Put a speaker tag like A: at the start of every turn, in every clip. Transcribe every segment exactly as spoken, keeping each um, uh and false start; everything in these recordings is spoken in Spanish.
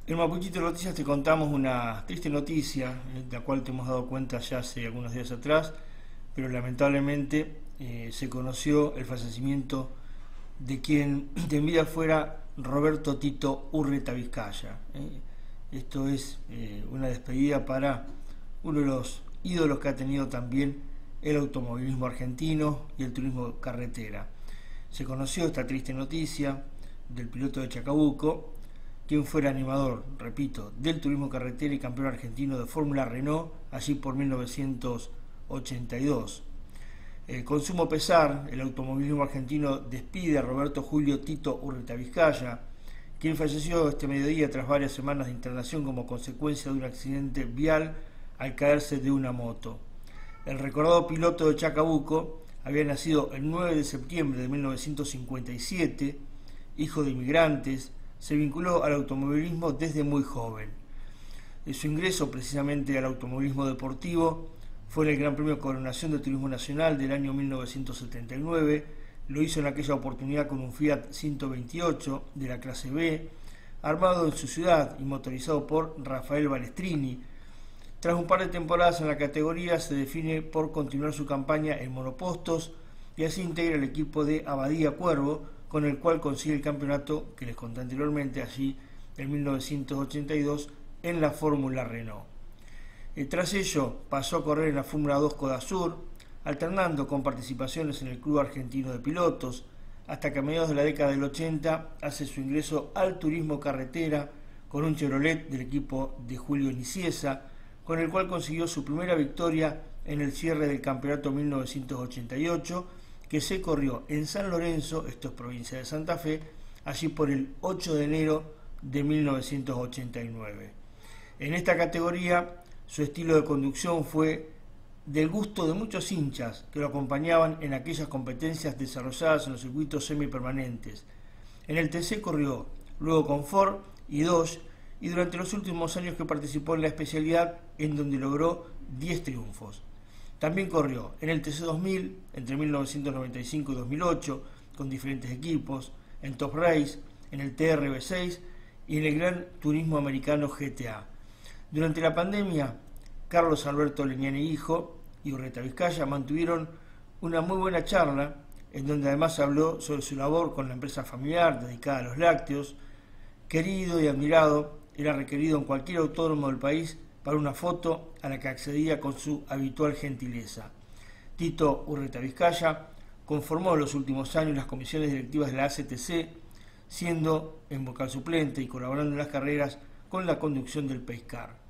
A: En Mapuchito Noticias te contamos una triste noticia, eh, de la cual te hemos dado cuenta ya hace algunos días atrás, pero lamentablemente eh, se conoció el fallecimiento de quien de en vida fuera Roberto Tito Urreta Vizcaya. Eh. Esto es eh, una despedida para uno de los ídolos que ha tenido también el automovilismo argentino y el turismo carretera. Se conoció esta triste noticia del piloto de Chacabuco, quien fuera animador, repito, del turismo carretera y campeón argentino de Fórmula Renault, allí por mil novecientos ochenta y dos. Eh, con sumo pesar, el automovilismo argentino despide a Roberto Julio Tito Urreta Vizcaya, quien falleció este mediodía tras varias semanas de internación como consecuencia de un accidente vial al caerse de una moto. El recordado piloto de Chacabuco había nacido el nueve de septiembre de mil novecientos cincuenta y siete, hijo de inmigrantes. Se vinculó al automovilismo desde muy joven. Su ingreso precisamente al automovilismo deportivo fue en el Gran Premio Coronación de Turismo Nacional del año mil novecientos setenta y nueve. Lo hizo en aquella oportunidad con un Fiat ciento veintiocho de la clase B, armado en su ciudad y motorizado por Rafael Balestrini. Tras un par de temporadas en la categoría, se define por continuar su campaña en monopostos y así integra el equipo de Abadía Cuervo, con el cual consigue el campeonato que les conté anteriormente, allí en mil novecientos ochenta y dos, en la Fórmula Renault. Eh, tras ello pasó a correr en la Fórmula dos Codasur, alternando con participaciones en el Club Argentino de Pilotos, hasta que a mediados de la década del ochenta hace su ingreso al turismo carretera con un Chevrolet del equipo de Julio Nicieza, con el cual consiguió su primera victoria en el cierre del campeonato mil novecientos ochenta y ocho, que se corrió en San Lorenzo, esto es provincia de Santa Fe, allí por el ocho de enero de mil novecientos ochenta y nueve. En esta categoría, su estilo de conducción fue del gusto de muchos hinchas que lo acompañaban en aquellas competencias desarrolladas en los circuitos semipermanentes. En el T C corrió, luego con Ford y Dodge, y durante los últimos años que participó en la especialidad, en donde logró diez triunfos. También corrió en el T C dos mil entre mil novecientos noventa y cinco y dos mil ocho con diferentes equipos, en Top Race, en el T R B seis y en el Gran Turismo Americano G T A. Durante la pandemia, Carlos Alberto Leñani hijo y Urreta Vizcaya mantuvieron una muy buena charla, en donde además habló sobre su labor con la empresa familiar dedicada a los lácteos. Querido y admirado, era requerido en cualquier autódromo del país para una foto a la que accedía con su habitual gentileza. Tito Urreta Vizcaya conformó en los últimos años las comisiones directivas de la A C T C, siendo en vocal suplente y colaborando en las carreras con la conducción del Pace Car.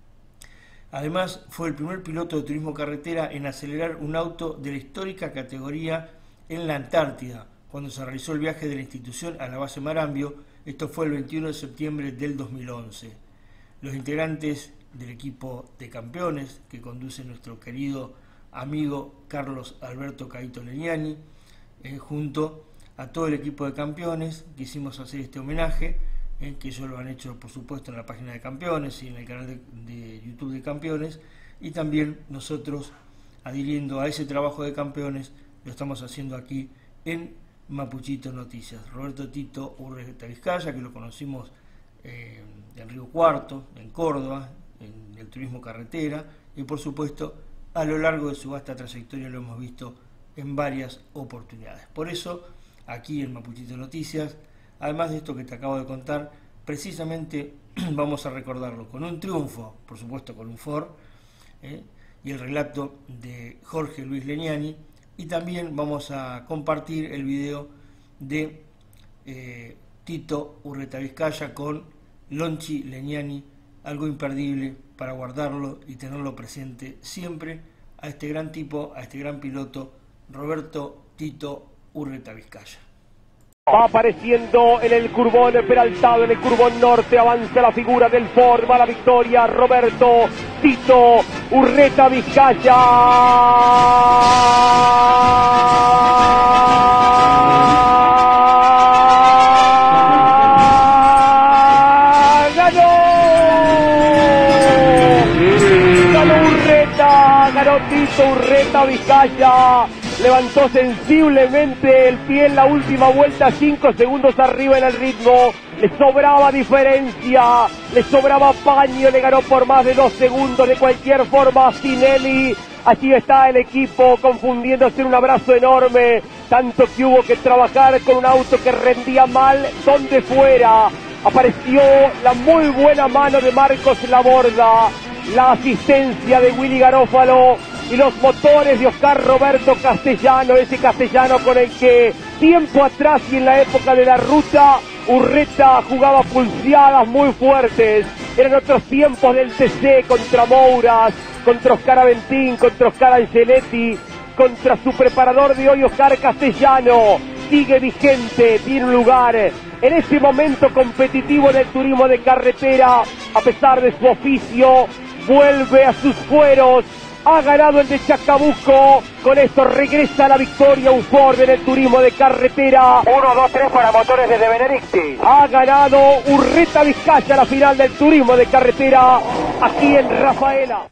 A: Además, fue el primer piloto de turismo carretera en acelerar un auto de la histórica categoría en la Antártida, cuando se realizó el viaje de la institución a la base Marambio. Esto fue el veintiuno de septiembre del dos mil once. Los integrantes del equipo de campeones que conduce nuestro querido amigo Carlos Alberto Caito Leñani, eh, junto a todo el equipo de campeones, quisimos hacer este homenaje, eh, que ellos lo han hecho por supuesto en la página de campeones y en el canal de, de YouTube de campeones, y también nosotros, adhiriendo a ese trabajo de campeones, lo estamos haciendo aquí en Mapuchito Noticias. Roberto Tito Urreta Vizcaya, que lo conocimos eh, en Río Cuarto, en Córdoba, en el turismo carretera, y por supuesto a lo largo de su vasta trayectoria lo hemos visto en varias oportunidades. Por eso, aquí en Mapuchito Noticias, además de esto que te acabo de contar, precisamente vamos a recordarlo con un triunfo, por supuesto con un Ford, eh, y el relato de Jorge Luis Leñani, y también vamos a compartir el video de eh, Tito Urreta Vizcaya con Lonchi Leñani, algo imperdible para guardarlo y tenerlo presente siempre a este gran tipo, a este gran piloto, Roberto Tito Urreta Vizcaya.
B: Va apareciendo en el curvón peraltado, en el curvón norte, avanza la figura del Ford, va la victoria, Roberto Tito Urreta Vizcaya. ¡Ganó! ¡Ganó Urreta! ¡Ganó Tito Urreta Vizcaya! Levantó sensiblemente el pie en la última vuelta, cinco segundos arriba en el ritmo. le sobraba diferencia, le sobraba paño, le ganó por más de dos segundos. De cualquier forma, Sinelli, allí está el equipo confundiéndose en un abrazo enorme, tanto que hubo que trabajar con un auto que rendía mal donde fuera. Apareció la muy buena mano de Marcos Laborda, la asistencia de Willy Garófalo y los motores de Oscar Roberto Castellano, ese Castellano con el que tiempo atrás y en la época de la ruta Urreta jugaba pulseadas muy fuertes. Eran otros tiempos del T C contra Mouras, contra Oscar Aventín, contra Oscar Angeletti, contra su preparador de hoy Oscar Castellano. Sigue vigente, tiene un lugar en este momento competitivo del turismo de carretera, a pesar de su oficio, vuelve a sus fueros. Ha ganado el de Chacabuco, con esto regresa a la victoria un Ford en el turismo de carretera.
C: uno, dos, tres para motores desde Benedicti.
B: Ha ganado Urreta Vizcaya la final del turismo de carretera, aquí en Rafaela.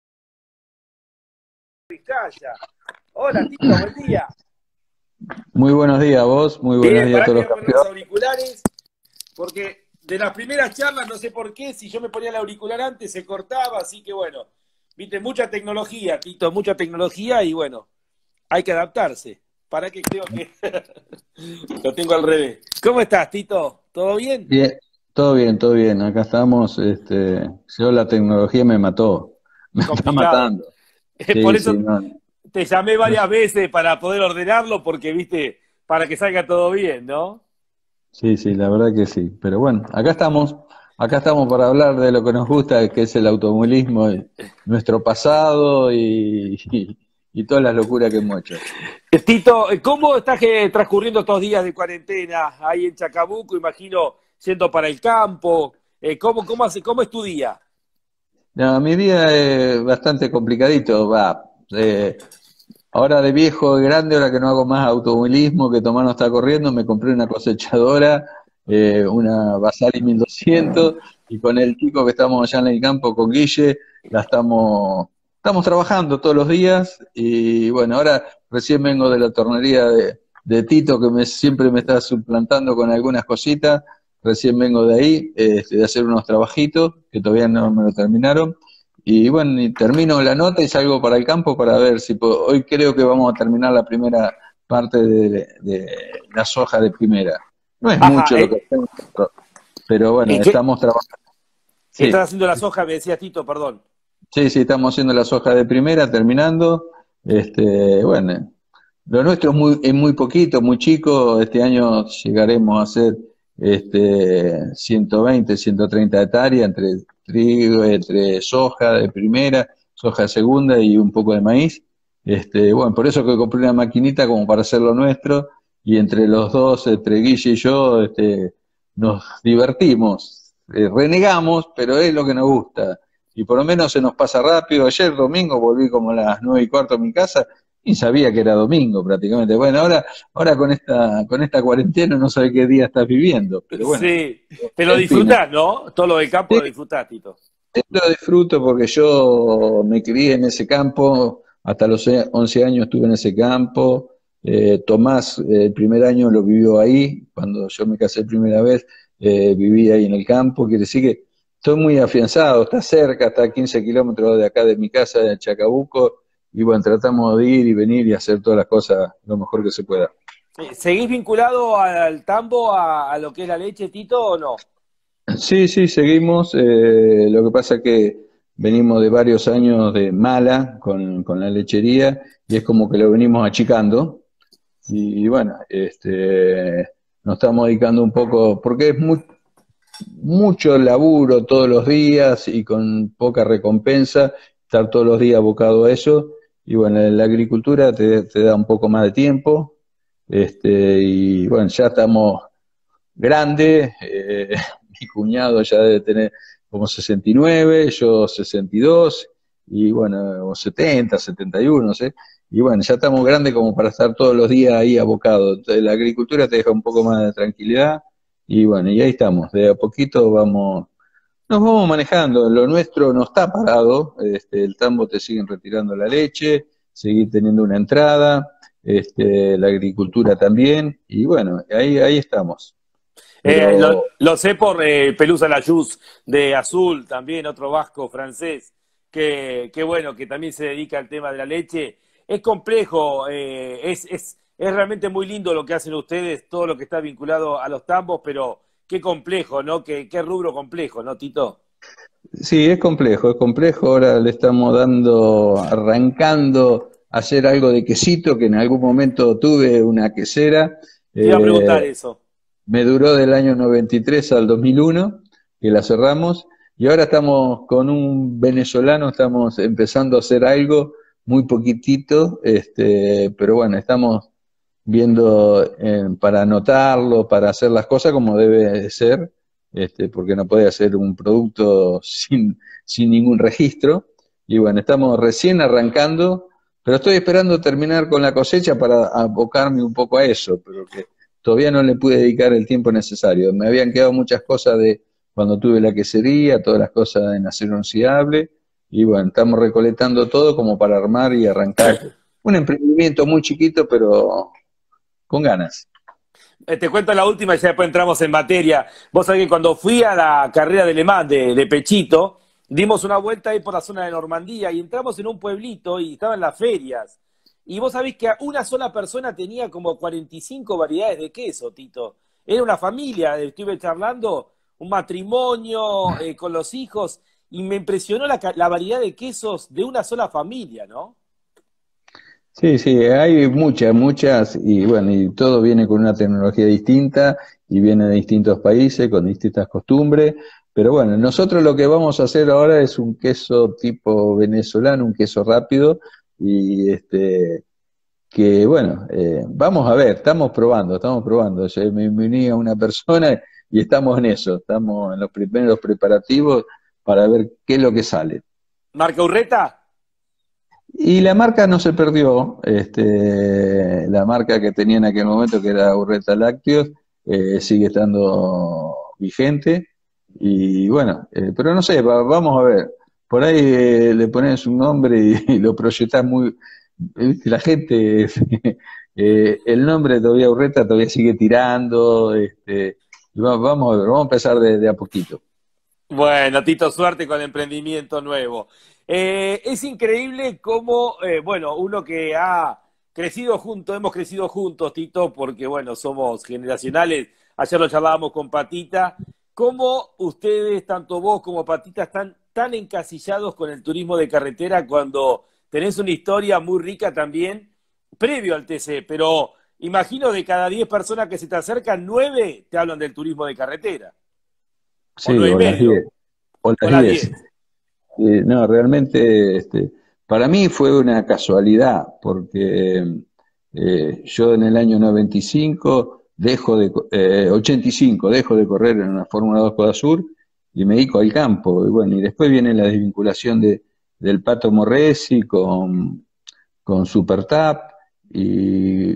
C: Vizcaya. Hola, Tito, buen día.
D: Muy buenos días a vos, muy buenos
C: Bien,
D: días a todos los
C: para que me ponga los
D: campeones.
C: auriculares, porque de las primeras charlas, no sé por qué, si yo me ponía el auricular antes se cortaba, así que bueno, viste, mucha tecnología, Tito, mucha tecnología y bueno, hay que adaptarse. Para que creo que lo tengo al revés. ¿Cómo estás, Tito? ¿Todo bien?
D: Bien, todo bien, todo bien. Acá estamos. Este, yo la tecnología me mató, me está
C: Complicado.
D: matando. Sí,
C: Por eso
D: sí, no.
C: te llamé varias veces para poder ordenarlo, porque viste, para que salga todo bien, ¿no?
D: Sí, sí, la verdad que sí. Pero bueno, acá estamos, acá estamos para hablar de lo que nos gusta, que es el automovilismo, y nuestro pasado y, y, y todas las locuras que hemos hecho.
C: Tito, ¿cómo estás eh, transcurriendo estos días de cuarentena ahí en Chacabuco? Imagino yendo para el campo. Eh, ¿cómo, cómo, hace, ¿Cómo es tu día?
D: No, mi día es bastante complicadito, va. Eh, ahora de viejo, de grande, ahora que no hago más automovilismo, que Tomás no está corriendo, me compré una cosechadora, eh, una Basali mil doscientos, y con el chico que estamos allá en el campo, con Guille, la estamos, estamos trabajando todos los días, y bueno, ahora recién vengo de la tornería de, de Tito, que me, siempre me está suplantando con algunas cositas, recién vengo de ahí, eh, de hacer unos trabajitos, que todavía no me lo terminaron. Y bueno, y termino la nota y salgo para el campo para ver si puedo. Hoy creo que vamos a terminar la primera parte de, de la soja de primera. No es
C: Ajá,
D: mucho lo que
C: eh,
D: hacemos, pero bueno,
C: ¿y qué
D: estamos trabajando.
C: estás
D: Sí,
C: haciendo la soja? Me decía Tito, perdón.
D: sí, sí, estamos haciendo la soja de primera, terminando. Este, bueno, lo nuestro es muy, es muy poquito, muy chico. Este año llegaremos a hacer este, ciento veinte, ciento treinta hectáreas entre trigo, entre soja de primera, soja de segunda y un poco de maíz. Este, bueno, por eso que compré una maquinita como para hacer lo nuestro y entre los dos, entre Guille y yo, este, nos divertimos, eh, renegamos, pero es lo que nos gusta. Y por lo menos se nos pasa rápido. Ayer domingo volví como a las nueve y cuarto a mi casa y sabía que era domingo prácticamente. Bueno, ahora, ahora con esta, con esta cuarentena no sabe qué día estás viviendo, pero bueno,
C: Sí, te lo
D: en fin.
C: disfrutás, ¿no? Todo lo del campo
D: Sí,
C: lo disfrutás, Tito.
D: sí, lo disfruto porque yo me crié en ese campo, hasta los once años estuve en ese campo. Eh, Tomás, eh, el primer año lo vivió ahí, cuando yo me casé primera vez, eh, viví ahí en el campo, quiere decir que estoy muy afianzado, está cerca, está a quince kilómetros de acá de mi casa, de Chacabuco, y bueno, tratamos de ir y venir y hacer todas las cosas lo mejor que se pueda.
C: Eh, ¿Seguís vinculado al tambo, a, a lo que es la leche, Tito, o no?
D: Sí, sí, seguimos. Eh, lo que pasa es que venimos de varios años de mala con, con la lechería y es como que lo venimos achicando. Y, bueno, este, nos estamos dedicando un poco, porque es muy, mucho laburo todos los días y con poca recompensa, estar todos los días abocado a eso. Y bueno, la agricultura te, te da un poco más de tiempo. Este, y bueno, ya estamos grande, eh, mi cuñado ya debe tener como sesenta y nueve, yo sesenta y dos, y bueno, o setenta, setenta y uno, no sé, y bueno, ya estamos grandes como para estar todos los días ahí abocados. Entonces, la agricultura te deja un poco más de tranquilidad, y bueno, y ahí estamos, de a poquito vamos, nos vamos manejando, lo nuestro no está parado, este, el tambo te siguen retirando la leche, seguir teniendo una entrada, este, la agricultura también, y bueno, ahí, ahí estamos.
C: Eh, lo,
D: pero
C: lo sé por eh, Pelusa Layuz de Azul, también otro vasco francés, que, que bueno, que también se dedica al tema de la leche. Es complejo, eh, es, es, es realmente muy lindo lo que hacen ustedes, todo lo que está vinculado a los tambos, pero qué complejo, ¿no? Qué, qué rubro complejo, ¿no, Tito?
D: sí, es complejo, es complejo. Ahora le estamos dando, arrancando a hacer algo de quesito, que en algún momento tuve una quesera.
C: Te iba a
D: eh,
C: preguntar eso.
D: Me duró del año noventa y tres al dos mil uno, que la cerramos, y ahora estamos con un venezolano, estamos empezando a hacer algo muy poquitito, este, pero bueno, estamos viendo eh, para anotarlo, para hacer las cosas como debe de ser, este, porque no puede hacer un producto sin, sin ningún registro. Y bueno, estamos recién arrancando, pero estoy esperando terminar con la cosecha para abocarme un poco a eso, pero que todavía no le pude dedicar el tiempo necesario. Me habían quedado muchas cosas de cuando tuve la quesería, todas las cosas en acero inoxidable, y bueno, estamos recolectando todo como para armar y arrancar un emprendimiento muy chiquito, pero con ganas.
C: Eh, te cuento la última y ya después entramos en materia. Vos sabés que cuando fui a la carrera de Le Mans de, de Pechito, dimos una vuelta ahí por la zona de Normandía y entramos en un pueblito y estaban las ferias. Y vos sabés que una sola persona tenía como cuarenta y cinco variedades de queso, Tito. Era una familia, estuve charlando, un matrimonio eh, con los hijos, y me impresionó la, la variedad de quesos de una sola familia, ¿no?
D: Sí, sí, hay muchas, muchas, y bueno, y todo viene con una tecnología distinta y viene de distintos países, con distintas costumbres, pero bueno, nosotros lo que vamos a hacer ahora es un queso tipo venezolano, un queso rápido, y este, que bueno, eh, vamos a ver, estamos probando, estamos probando. Yo me, me uní a una persona y estamos en eso, estamos en los primeros preparativos para ver qué es lo que sale.
C: ¿Marca Urreta?
D: Y la marca no se perdió, este, la marca que tenía en aquel momento, que era Urreta Lácteos, eh, sigue estando vigente, y bueno, eh, pero no sé, va- vamos a ver, por ahí eh, le pones un nombre y, y lo proyectás muy, ¿viste? La gente, eh, el nombre todavía Urreta todavía sigue tirando, este, y va- vamos a ver, vamos a empezar de, de a poquito.
C: Bueno, Tito, suerte con el emprendimiento nuevo. Eh, es increíble cómo, eh, bueno, uno que ha crecido juntos, hemos crecido juntos, Tito, porque, bueno, somos generacionales. Ayer lo charlábamos con Patita. Cómo ustedes, tanto vos como Patita, están tan encasillados con el turismo de carretera cuando tenés una historia muy rica también previo al T C. Pero imagino de cada diez personas que se te acercan, nueve te hablan del turismo de carretera. O
D: Sí,
C: nueve y
D: o las
C: medio.
D: diez, o
C: O
D: las
C: las
D: diez.
C: diez.
D: Eh, no, realmente, este, para mí fue una casualidad, porque eh, yo en el año noventa y cinco dejo de, co- eh, ochenta y cinco dejo de correr en una Fórmula dos Coda Sur y me dedico al campo. Y bueno, y después viene la desvinculación de, del Pato Morresi con, con Super Tap y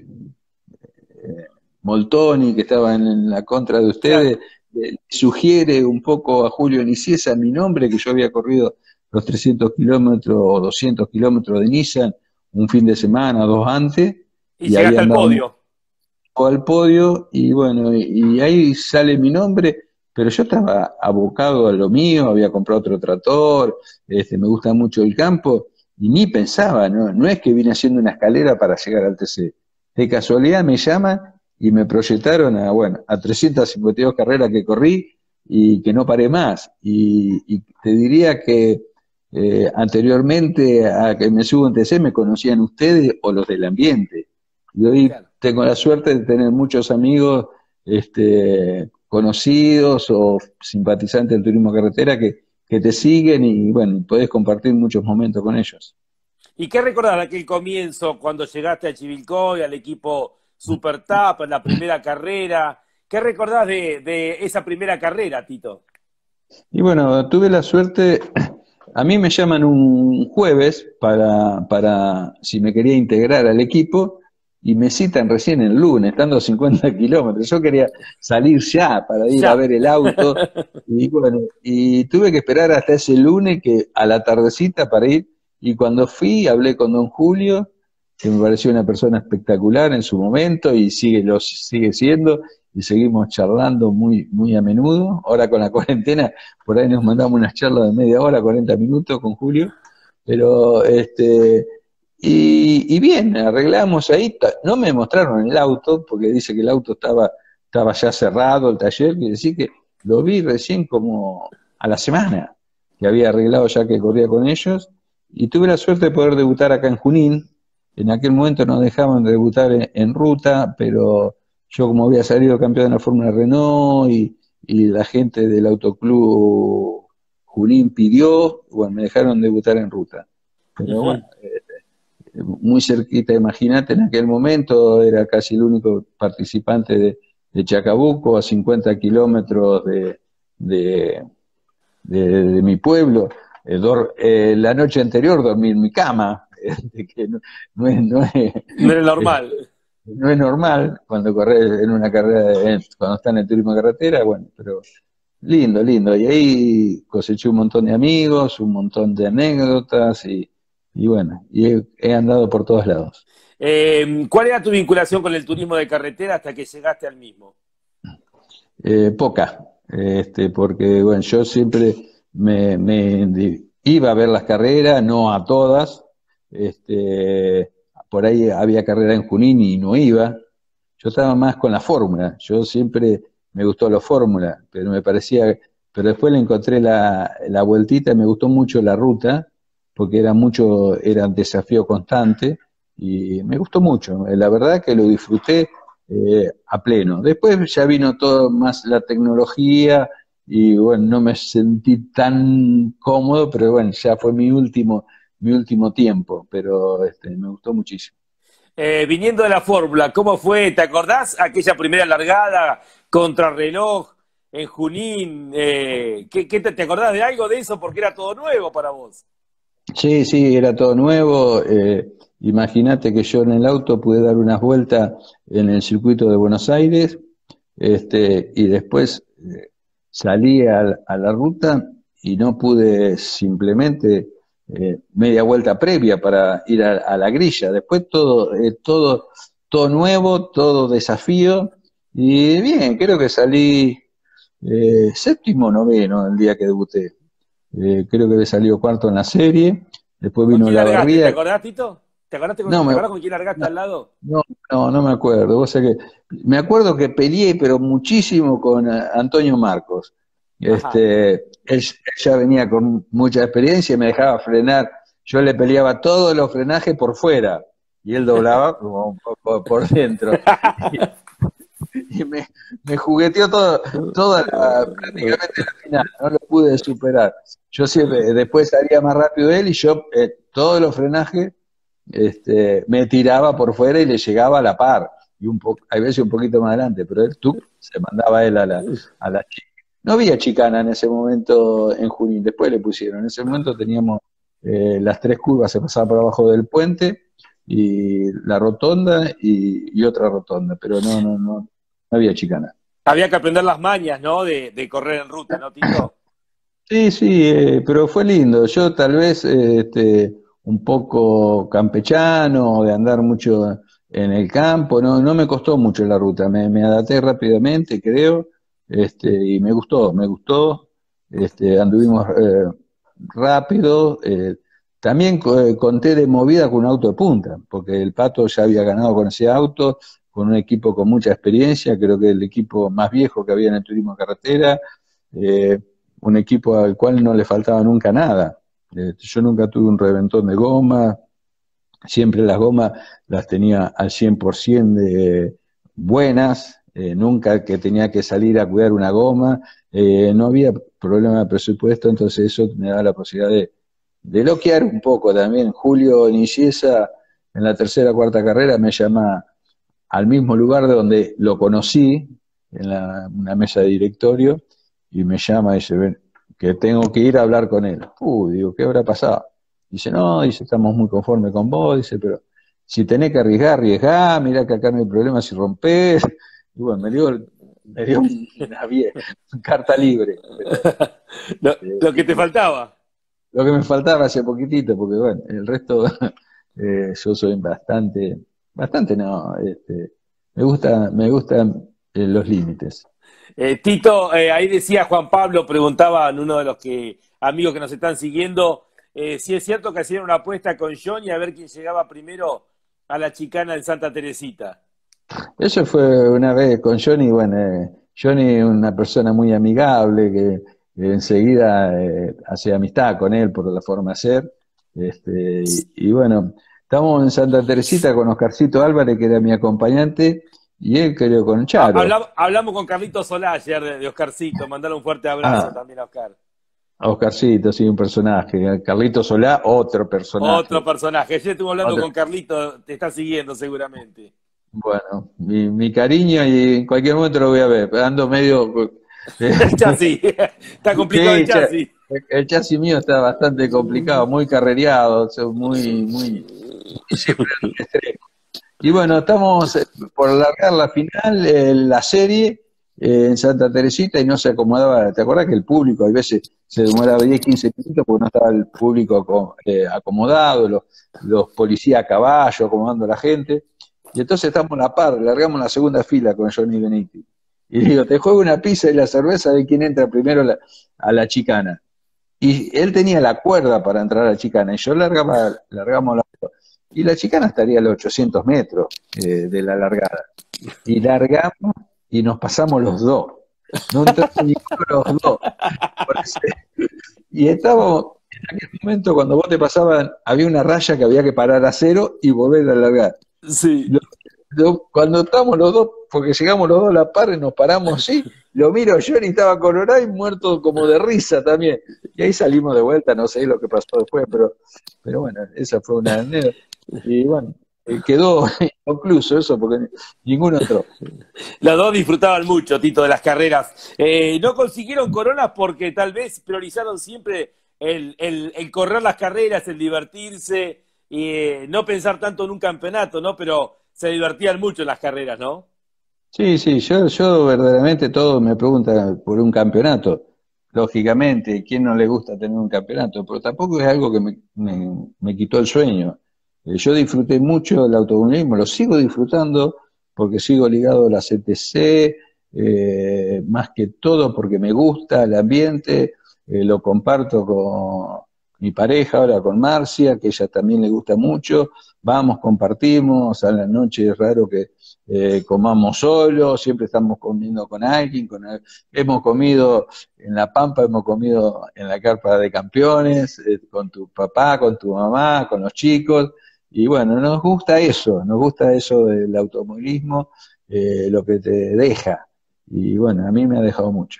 D: Moltoni, que estaba en la contra de
C: Claro.
D: ustedes, eh, sugiere un poco a Julio Nicieza mi nombre, que yo había corrido los trescientos kilómetros o doscientos kilómetros de Nissan un fin de semana, dos antes,
C: Y
D: y había
C: llegaste al
D: andado muy
C: podio.
D: poco al podio, y bueno, y, y ahí sale mi nombre, pero yo estaba abocado a lo mío, había comprado otro tractor, este, me gusta mucho el campo, y ni pensaba, ¿no? No es que vine haciendo una escalera para llegar al T C. De casualidad me llaman y me proyectaron a, bueno, a trescientas cincuenta y dos carreras que corrí y que no paré más. Y, y te diría que eh, anteriormente a que me subo en T C me conocían ustedes o los del ambiente. Y hoy
C: Claro.
D: tengo la suerte de tener muchos amigos este, conocidos o simpatizantes del turismo carretera que, que te siguen y bueno, podés compartir muchos momentos con ellos.
C: ¿Y qué recordás de aquel comienzo cuando llegaste a Chivilcoy, al equipo Super Tap, en la primera carrera? ¿Qué recordás de, de esa primera carrera, Tito?
D: Y bueno, tuve la suerte, a mí me llaman un jueves para, para si me quería integrar al equipo y me citan recién el lunes, estando a cincuenta kilómetros. Yo quería salir ya para ir a
C: Ya.
D: ver el auto y bueno, y tuve que esperar hasta ese lunes que a la tardecita para ir y cuando fui hablé con don Julio, que me pareció una persona espectacular en su momento y sigue, lo sigue siendo, y seguimos charlando muy, muy a menudo. Ahora con la cuarentena, por ahí nos mandamos unas charlas de media hora, cuarenta minutos con Julio, pero este, y, y bien, arreglamos ahí, no me mostraron el auto, porque dice que el auto estaba, estaba ya cerrado, el taller, quiere decir que lo vi recién como a la semana, que había arreglado ya que corría con ellos, y tuve la suerte de poder debutar acá en Junín. En aquel momento nos dejaban de debutar en, en ruta, pero yo como había salido campeón de la Fórmula Renault y, y la gente del Autoclub Junín pidió, bueno, me dejaron debutar en ruta. Pero
C: Uh-huh.
D: bueno, eh, muy cerquita, imagínate, en aquel momento era casi el único participante de, de Chacabuco, a cincuenta kilómetros de, de, de, de mi pueblo. Eh, dor, eh, la noche anterior dormí en mi cama, eh, que no, no, es, no, es,
C: No era normal.
D: Eh, no es normal cuando corres en una carrera, de, cuando está en el turismo de carretera, bueno, pero lindo, lindo. Y ahí coseché un montón de amigos, un montón de anécdotas y, y bueno, y he, he andado por todos lados.
C: Eh, ¿Cuál era tu vinculación con el turismo de carretera hasta que llegaste al mismo?
D: Eh, poca, este, porque bueno, yo siempre me, me iba a ver las carreras, no a todas, este, por ahí había carrera en Junín y no iba. Yo estaba más con la fórmula, yo siempre me gustó la fórmula, pero me parecía, pero después le encontré la, la vueltita, me gustó mucho la ruta, porque era mucho, era un desafío constante, y me gustó mucho, la verdad que lo disfruté eh, a pleno. Después ya vino todo más la tecnología, y bueno, no me sentí tan cómodo, pero bueno, ya fue mi último, mi último tiempo, pero este, me gustó muchísimo.
C: Eh, viniendo de la fórmula, ¿cómo fue? ¿Te acordás aquella primera largada contrarreloj en Junín? Eh, ¿qué, qué te, ¿Te acordás de algo de eso? Porque era todo nuevo para vos.
D: Sí, sí, era todo nuevo. Eh, Imagínate que yo en el auto pude dar unas vueltas en el circuito de Buenos Aires, este, y después eh, salí a, a la ruta y no pude simplemente eh, media vuelta previa para ir a, a la grilla. Después todo, eh, todo, todo nuevo, todo desafío, y bien, creo que salí eh, séptimo o noveno el día que debuté. Eh, creo que había salido cuarto en la serie, después
C: ¿Con
D: vino
C: quién
D: la
C: largaste? ¿Te
D: barría.
C: acordás, Tito? ¿Te acordás, con,
D: No,
C: ¿te
D: me,
C: acordás con quién largaste
D: no,
C: al lado?
D: no, no, no me acuerdo. Vos sabés que, me acuerdo que peleé, pero muchísimo con uh, Antonio Marcos.
C: Ajá.
D: Este, él, él ya venía con mucha experiencia y me dejaba frenar. Yo le peleaba todos los frenajes por fuera y él doblaba como por, por dentro. Y, y me, me jugueteó todo, toda la, prácticamente la final, no lo pude superar. Yo siempre, después salía más rápido él y yo eh, todos los frenajes este, me tiraba por fuera y le llegaba a la par, y un poco, hay veces un poquito más adelante, pero él tú se mandaba él a la, a la chica. No había chicana en ese momento en Junín, después le pusieron. En ese momento teníamos eh, las tres curvas, se pasaba por abajo del puente, y la rotonda y, y otra rotonda, pero no, no, no, no había chicana.
C: Había que aprender las mañas, ¿no? De, de correr en ruta, ¿no, Tito?
D: Sí, sí, eh, pero fue lindo. Yo tal vez eh, este, un poco campechano, de andar mucho en el campo, no, no me costó mucho la ruta, me, me adapté rápidamente, creo, este, y me gustó, me gustó. Este, anduvimos eh, rápido. Eh, también eh, conté de movida con un auto de punta, porque el Pato ya había ganado con ese auto, con un equipo con mucha experiencia, creo que el equipo más viejo que había en el turismo de carretera. Eh, un equipo al cual no le faltaba nunca nada. Eh, yo nunca tuve un reventón de goma, siempre las gomas las tenía al cien por ciento de buenas, eh, nunca que tenía que salir a cuidar una goma, eh, no había problema de presupuesto, entonces eso me daba la posibilidad de, de loquear un poco también. Julio Niciesa, en la tercera o cuarta carrera, me llama al mismo lugar de donde lo conocí, en la, una mesa de directorio, y me llama y dice, ven, que tengo que ir a hablar con él. Uy, digo, ¿qué habrá pasado? Dice, no, dice, estamos muy conformes con vos, dice, pero si tenés que arriesgar, arriesgá, mirá que acá no hay problema si rompés. Y bueno, me dio, me dio una, bien, una carta libre. Pero,
C: lo,
D: eh,
C: lo que te faltaba.
D: lo que me faltaba hace poquitito, porque bueno, el resto, eh, yo soy bastante, bastante no, este, me gusta, me gusta eh, los límites.
C: Eh, Tito, eh, ahí decía Juan Pablo, preguntaban uno de los que amigos que nos están siguiendo, eh, si es cierto que hacían una apuesta con Johnny a ver quién llegaba primero a la chicana en Santa Teresita.
D: Eso fue una vez con Johnny, bueno, eh, Johnny es una persona muy amigable que, que enseguida eh, hacía amistad con él por la forma de ser. Este, y, y bueno, estamos en Santa Teresita con Oscarcito Álvarez, que era mi acompañante, y él creo con Charo.
C: Hablamos, hablamos con Carlitos Solá ayer de, de Oscarcito, mandale un fuerte abrazo
D: Ah,
C: también a Oscar.
D: a Oscarcito, sí, un personaje. Carlito Solá, otro personaje.
C: Otro personaje, ayer estuve hablando
D: Otro.
C: con Carlito, te está siguiendo seguramente.
D: Bueno, mi, mi cariño y en cualquier momento lo voy a ver, ando medio...
C: El chasis, está complicado
D: Sí,
C: el chasis.
D: el chasis mío está bastante complicado, muy carrereado, muy, muy... siempre al extremo. Y bueno, estamos por alargar la final, eh, la serie eh, en Santa Teresita y no se acomodaba. ¿Te acuerdas que el público a veces se demoraba diez, quince minutos porque no estaba el público eh, acomodado, los, los policías a caballo acomodando a la gente? Y entonces estamos a la par, largamos la segunda fila con Johnny Benítez. Y digo, te juego una pizza y la cerveza de quién entra primero la, a la chicana. Y él tenía la cuerda para entrar a la chicana y yo largaba, largamos la... Y la chicana estaría a los ochocientos metros eh, de la largada. Y largamos y nos pasamos los dos. No entramos ninguno de los dos. Y estábamos, en aquel momento cuando vos te pasaban, había una raya que había que parar a cero y volver a largar.
C: Sí.
D: Lo, lo, cuando estábamos los dos, porque llegamos los dos a la par y nos paramos así, lo miro yo y estaba colorado y muerto como de risa también. Y ahí salimos de vuelta, no sé lo que pasó después, pero, pero bueno, esa fue una anécdota. Y bueno, quedó inconcluso eso porque ninguno entró.
C: Los dos disfrutaban mucho, Tito, de las carreras. Eh, no consiguieron coronas porque tal vez priorizaron siempre el, el, el correr las carreras, el divertirse y eh, no pensar tanto en un campeonato, ¿no? Pero se divertían mucho en las carreras, ¿no?
D: Sí, sí, yo, yo verdaderamente todo me pregunta por un campeonato. Lógicamente, ¿quién no le gusta tener un campeonato? Pero tampoco es algo que me, me, me quitó el sueño. Eh, yo disfruté mucho del automovilismo, lo sigo disfrutando porque sigo ligado a la C T C, eh, más que todo porque me gusta el ambiente, eh, lo comparto con mi pareja, ahora con Marcia, que ella también le gusta mucho, vamos, compartimos, a la noche es raro que eh, comamos solos, siempre estamos comiendo con alguien, con, hemos comido en La Pampa, hemos comido en la carpa de campeones, eh, con tu papá, con tu mamá, con los chicos, y bueno, nos gusta eso, nos gusta eso del automovilismo, eh, lo que te deja, y bueno, a mí me ha dejado mucho.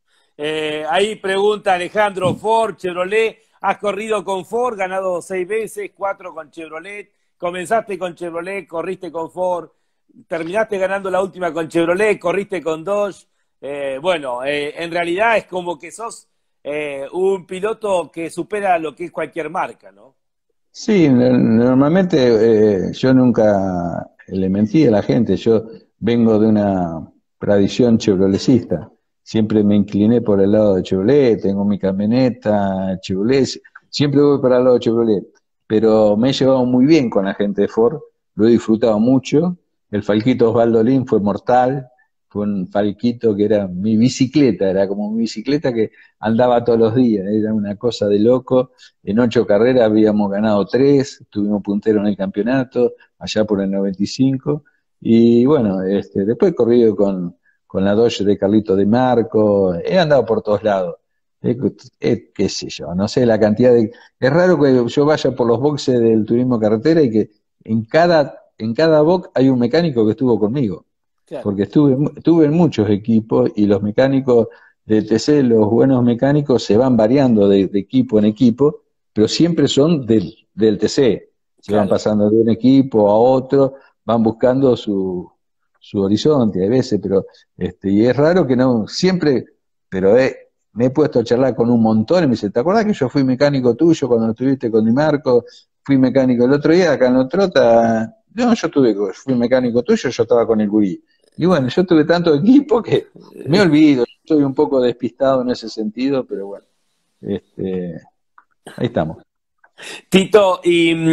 C: Eh, ahí pregunta Alejandro, Ford, Chevrolet, has corrido con Ford, ganado seis veces, cuatro con Chevrolet, comenzaste con Chevrolet, corriste con Ford, terminaste ganando la última con Chevrolet, corriste con Dodge, eh, bueno, eh, en realidad es como que sos eh, un piloto que supera lo que es cualquier marca, ¿no?
D: Sí, normalmente eh, yo nunca le mentí a la gente, yo vengo de una tradición chevrolecista, siempre me incliné por el lado de Chevrolet, tengo mi camioneta Chevrolet, siempre voy para el lado de Chevrolet, pero me he llevado muy bien con la gente de Ford, lo he disfrutado mucho, el Falquito Osvaldo Lin fue mortal, fue un Falquito que era mi bicicleta, era como mi bicicleta que andaba todos los días, era una cosa de loco, en ocho carreras habíamos ganado tres, tuvimos puntero en el campeonato, allá por el noventa y cinco, y bueno, este, después he corrido con, con la Dodge de Carlito de Marco, he andado por todos lados, eh, eh, qué sé yo, no sé la cantidad de... Es raro que yo vaya por los boxes del turismo carretera y que en cada, en cada box hay un mecánico que estuvo conmigo. Claro. Porque estuve, estuve en muchos equipos y los mecánicos de T C, los buenos mecánicos se van variando de, de equipo en equipo, pero siempre son del, del T C, se claro. van pasando de un equipo a otro, van buscando su, su horizonte a veces, pero este, y es raro que no, siempre, pero he, me he puesto a charlar con un montón y me dice, ¿te acuerdas que yo fui mecánico tuyo cuando estuviste con Di Marco? Fui mecánico el otro día acá en Lotrota. No, yo tuve, fui mecánico tuyo, yo estaba con el Gurí. Y bueno, yo tuve tanto equipo que me olvido, estoy un poco despistado en ese sentido, pero bueno, este, ahí estamos.
C: Tito, y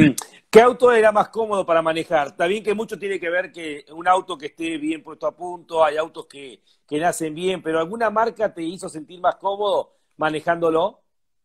C: ¿Qué auto era más cómodo para manejar? Está bien que mucho tiene que ver que un auto que esté bien puesto a punto, hay autos que, que nacen bien, pero ¿alguna marca te hizo sentir más cómodo manejándolo?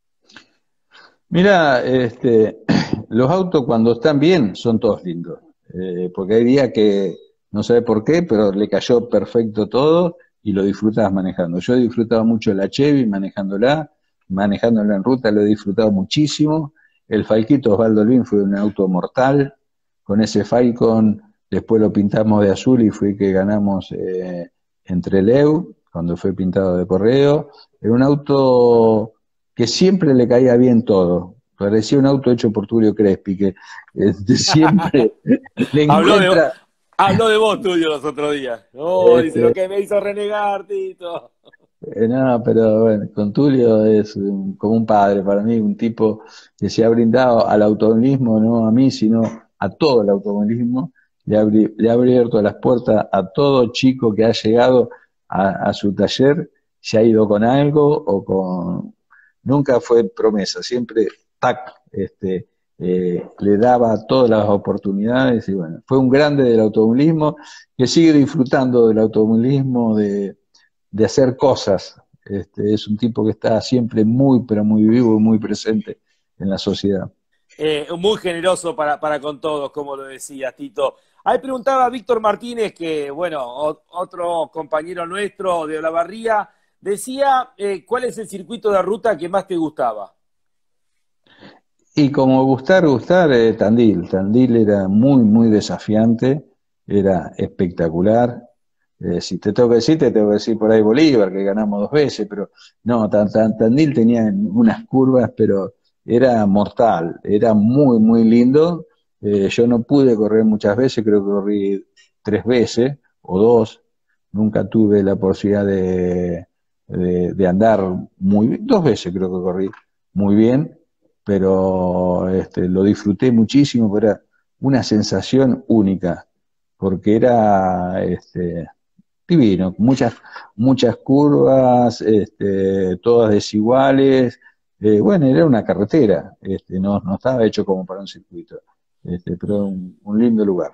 D: Mira, este, los autos cuando están bien son todos lindos, eh, porque hay días que no sabe por qué, pero le cayó perfecto todo y lo disfrutabas manejando. Yo he disfrutado mucho la Chevy manejándola, manejándola en ruta lo he disfrutado muchísimo. El Falquito Osvaldo Albín fue un auto mortal, con ese Falcon después lo pintamos de azul y fue que ganamos eh, entre Leu, cuando fue pintado de correo. Era un auto que siempre le caía bien todo. Parecía un auto hecho por Tulio Crespi, que eh, siempre le
C: Habló de,
D: encuentra...
C: habló de vos, Tulio, los otros días. Oh, dice lo
D: Este,
C: que me hizo renegar, Tito.
D: eh, no, pero bueno, con Tulio es un- como un padre para mí, un tipo que se ha brindado al automovilismo, no a mí, sino a todo el automovilismo. Le ha, abri- le ha abierto las puertas a todo chico que ha llegado a, a su taller, se ha ido con algo o con... Nunca fue promesa, siempre, tac, este, eh, le daba todas las oportunidades y bueno, fue un grande del automovilismo que sigue disfrutando del automovilismo, de, de hacer cosas. Este, es un tipo que está siempre muy, pero muy vivo y muy presente en la sociedad.
C: Eh, muy generoso para, para con todos, como lo decía Tito. Ahí preguntaba Víctor Martínez, que bueno, o- otro compañero nuestro de Olavarría, decía eh, ¿cuál es el circuito de ruta que más te gustaba?
D: Y como gustar, gustar, eh, Tandil. Tandil era muy, muy desafiante, era espectacular. Eh, si te tengo que decir, te tengo que decir por ahí Bolívar, que ganamos dos veces, pero no, Tan- Tan- Tandil tenía unas curvas, pero era mortal, era muy, muy lindo. Eh, yo no pude correr muchas veces, creo que corrí tres veces o dos. Nunca tuve la posibilidad de, de, de andar muy bien, dos veces creo que corrí muy bien, pero este, lo disfruté muchísimo, pero era una sensación única, porque era este, divino, muchas, muchas curvas, este, todas desiguales. Eh, bueno, era una carretera, este, no, no estaba hecho como para un circuito, este, pero un, un lindo lugar.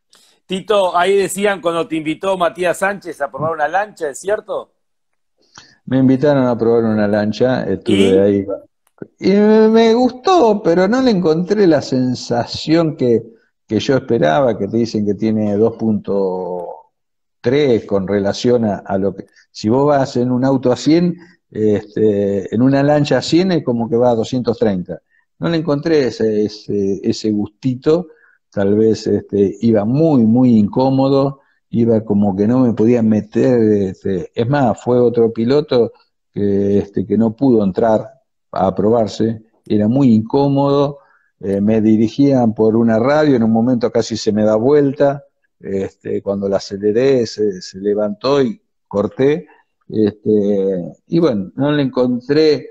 C: Tito, ahí decían cuando te invitó Matías Sánchez a probar una lancha, ¿es cierto?
D: Me invitaron a probar una lancha, estuve
C: ¿Y?
D: ahí. Y me gustó, pero no le encontré la sensación que, que yo esperaba, que te dicen que tiene dos punto tres con relación a, a lo que... Si vos vas en un auto a cien, este, en una lancha a cien es como que va a doscientos treinta. No le encontré ese, ese, ese gustito, tal vez este, iba muy, muy incómodo, iba como que no me podía meter, este, es más, fue otro piloto que, este, que no pudo entrar a aprobarse, era muy incómodo, eh, me dirigían por una radio, en un momento casi se me da vuelta, este, cuando la aceleré se, se levantó y corté, este, y bueno, no le encontré,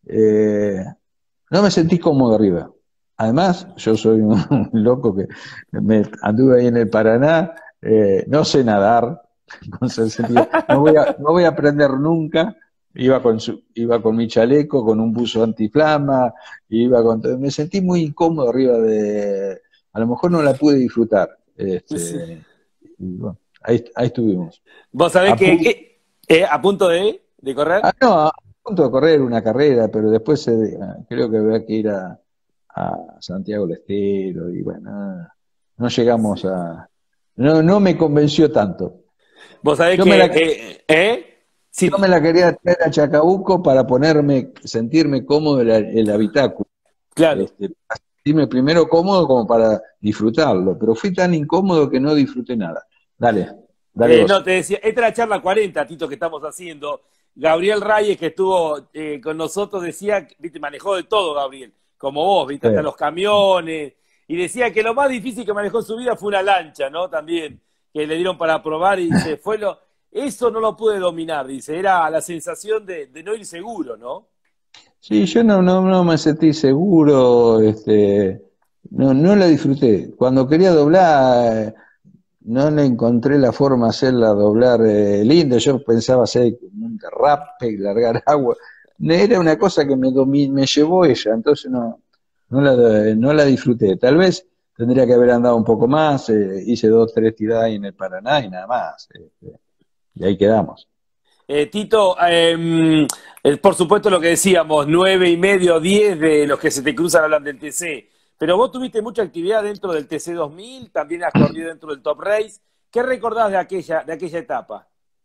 D: eh, no me sentí cómodo arriba. Además, yo soy un, un loco que me anduve ahí en el Paraná, eh, no sé nadar, entonces sentía, no voy a, no voy a aprender nunca. Iba con, su, iba con mi chaleco, con un buzo antiflama, iba con, me sentí muy incómodo arriba de, a lo mejor no la pude disfrutar.
C: Sí.
D: Este, y bueno, ahí, ahí estuvimos.
C: ¿Vos sabés
D: A,
C: que,
D: pu-
C: que, eh, a punto de, de correr?
D: ah, no, a punto de correr una carrera, pero después se- creo que había que ir a, a Santiago del Estero y bueno, no, no llegamos
C: Sí.
D: a... No, no me convenció tanto.
C: Vos sabés
D: Yo me
C: que,
D: la,
C: eh, ¿eh?
D: yo me
C: Sí,
D: la quería traer a Chacabuco para ponerme, sentirme cómodo en la- el habitáculo.
C: claro.
D: Este, para sentirme primero cómodo como para disfrutarlo, pero fui tan incómodo que no disfruté nada. Dale, dale
C: Eh, no,
D: vos.
C: te decía, esta es la charla cuarenta, Tito, que estamos haciendo. Gabriel Reyes, que estuvo eh, con nosotros, decía, viste, manejó de todo, Gabriel, como vos, viste,
D: Sí.
C: hasta los camiones, y decía que lo más difícil que manejó en su vida fue una lancha, ¿no? También, que le dieron para probar, y dice, fue lo, eso no lo pude dominar, dice, era la sensación de, de no ir seguro, ¿no?
D: Sí, yo no, no, no me sentí seguro, este, no, no la disfruté. Cuando quería doblar, no le encontré la forma de hacerla doblar eh, linda. Yo pensaba hacer como un derrape y largar agua. Era una cosa que me, domi- me llevó ella, entonces no, no la, no la disfruté. Tal vez, tendría que haber andado un poco más, eh, hice dos, tres tiradas ahí en el Paraná y nada más. Este, y ahí quedamos.
C: Eh, Tito, eh, eh, por supuesto lo que decíamos, nueve y medio, diez de los que se te cruzan hablan del T C, pero vos tuviste mucha actividad dentro del T C dos mil, también has corrido dentro del Top Race. ¿Qué recordás de aquella, de aquella etapa?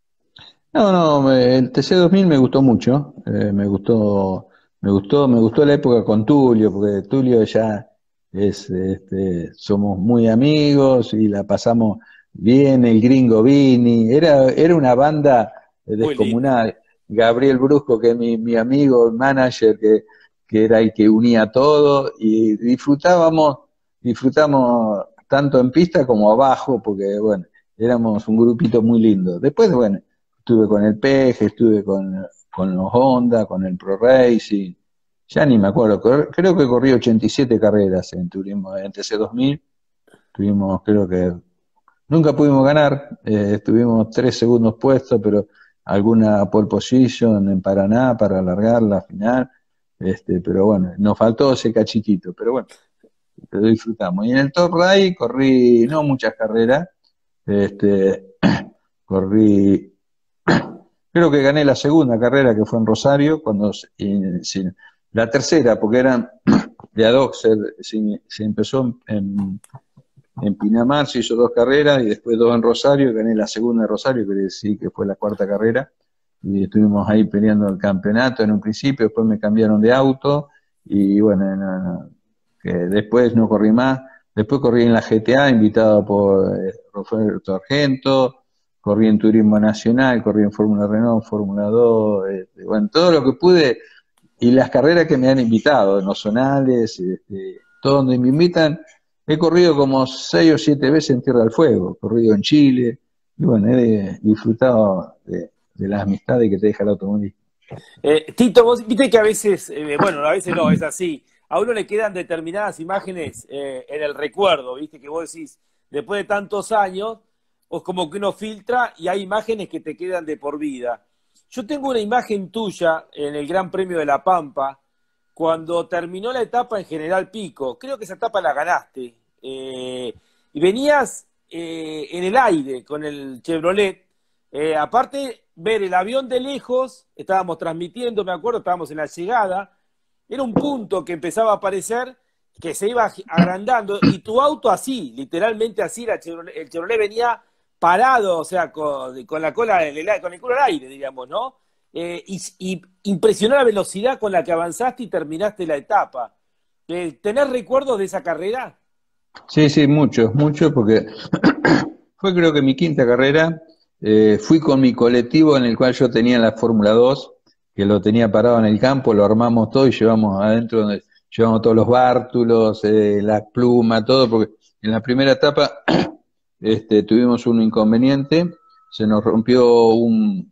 D: No, no, me- el T C dos mil me gustó mucho, eh, me gustó, me gustó, me gustó la época con Tulio, porque Tulio ya es, este, somos muy amigos y la pasamos bien, el Gringo Vini, era, era una banda eh,
C: Muy lindo.
D: descomunal. Gabriel Brusco, que es mi, mi amigo, el manager, que, que era el que unía todo, y disfrutábamos, disfrutamos tanto en pista como abajo, porque bueno, éramos un grupito muy lindo. Después, bueno, estuve con el Peje, estuve con, con los Honda, con el Pro Racing, ya ni me acuerdo, cor- creo que corrí ochenta y siete carreras en turismo, en T C dos mil, tuvimos, creo que, nunca pudimos ganar, eh, estuvimos tres segundos puestos, pero alguna pole position en Paraná para alargar la final, este, pero bueno, nos faltó ese cachitito, pero bueno, lo disfrutamos. Y en el Top Race corrí, no muchas carreras, este, corrí. Creo que gané la segunda carrera que fue en Rosario, cuando se- y- sí, la tercera, porque eran de a dos, se, se- se empezó en, en Pinamar, se hizo dos carreras y después dos en Rosario, y gané la segunda de Rosario, quiere decir que fue la cuarta carrera, y estuvimos ahí peleando el campeonato en un principio, después me cambiaron de auto, y bueno, no, no, que después no corrí más, después corrí en la G T A, invitado por eh, Roberto Argento, corrí en Turismo Nacional, corrí en Fórmula Renault, Fórmula dos, este, bueno, todo lo que pude, y las carreras que me han invitado, en los zonales, este, todo donde me invitan, he corrido como seis o siete veces en Tierra del Fuego, he corrido en Chile, y bueno, he disfrutado de, de las amistades que te deja el automovilismo.
C: Eh, Tito, vos viste que a veces, eh, bueno, a veces no, es así. A uno le quedan determinadas imágenes eh, en el recuerdo, viste, que vos decís, después de tantos años, o como que uno filtra y hay imágenes que te quedan de por vida. Yo tengo una imagen tuya en el Gran Premio de La Pampa, cuando terminó la etapa en General Pico. Creo que esa etapa la ganaste. Eh, y venías eh, en el aire con el Chevrolet. Eh, aparte, ver el avión de lejos, estábamos transmitiendo, me acuerdo, estábamos en la llegada, era un punto que empezaba a aparecer, que se iba agrandando, y tu auto así, literalmente así, la Chevrolet, el Chevrolet venía parado, o sea, con, con la cola, en el- con el culo al aire, digamos, ¿no? Eh, y, y impresionó la velocidad con la que avanzaste y terminaste la etapa. Eh, ¿tenés recuerdos de esa carrera?
D: Sí, sí, muchos, muchos, porque fue creo que mi quinta carrera, eh, fui con mi colectivo en el cual yo tenía la Fórmula dos, que lo tenía parado en el campo, lo armamos todo y llevamos adentro, donde llevamos todos los bártulos, eh, la pluma, todo, porque en la primera etapa este, tuvimos un inconveniente, se nos rompió un,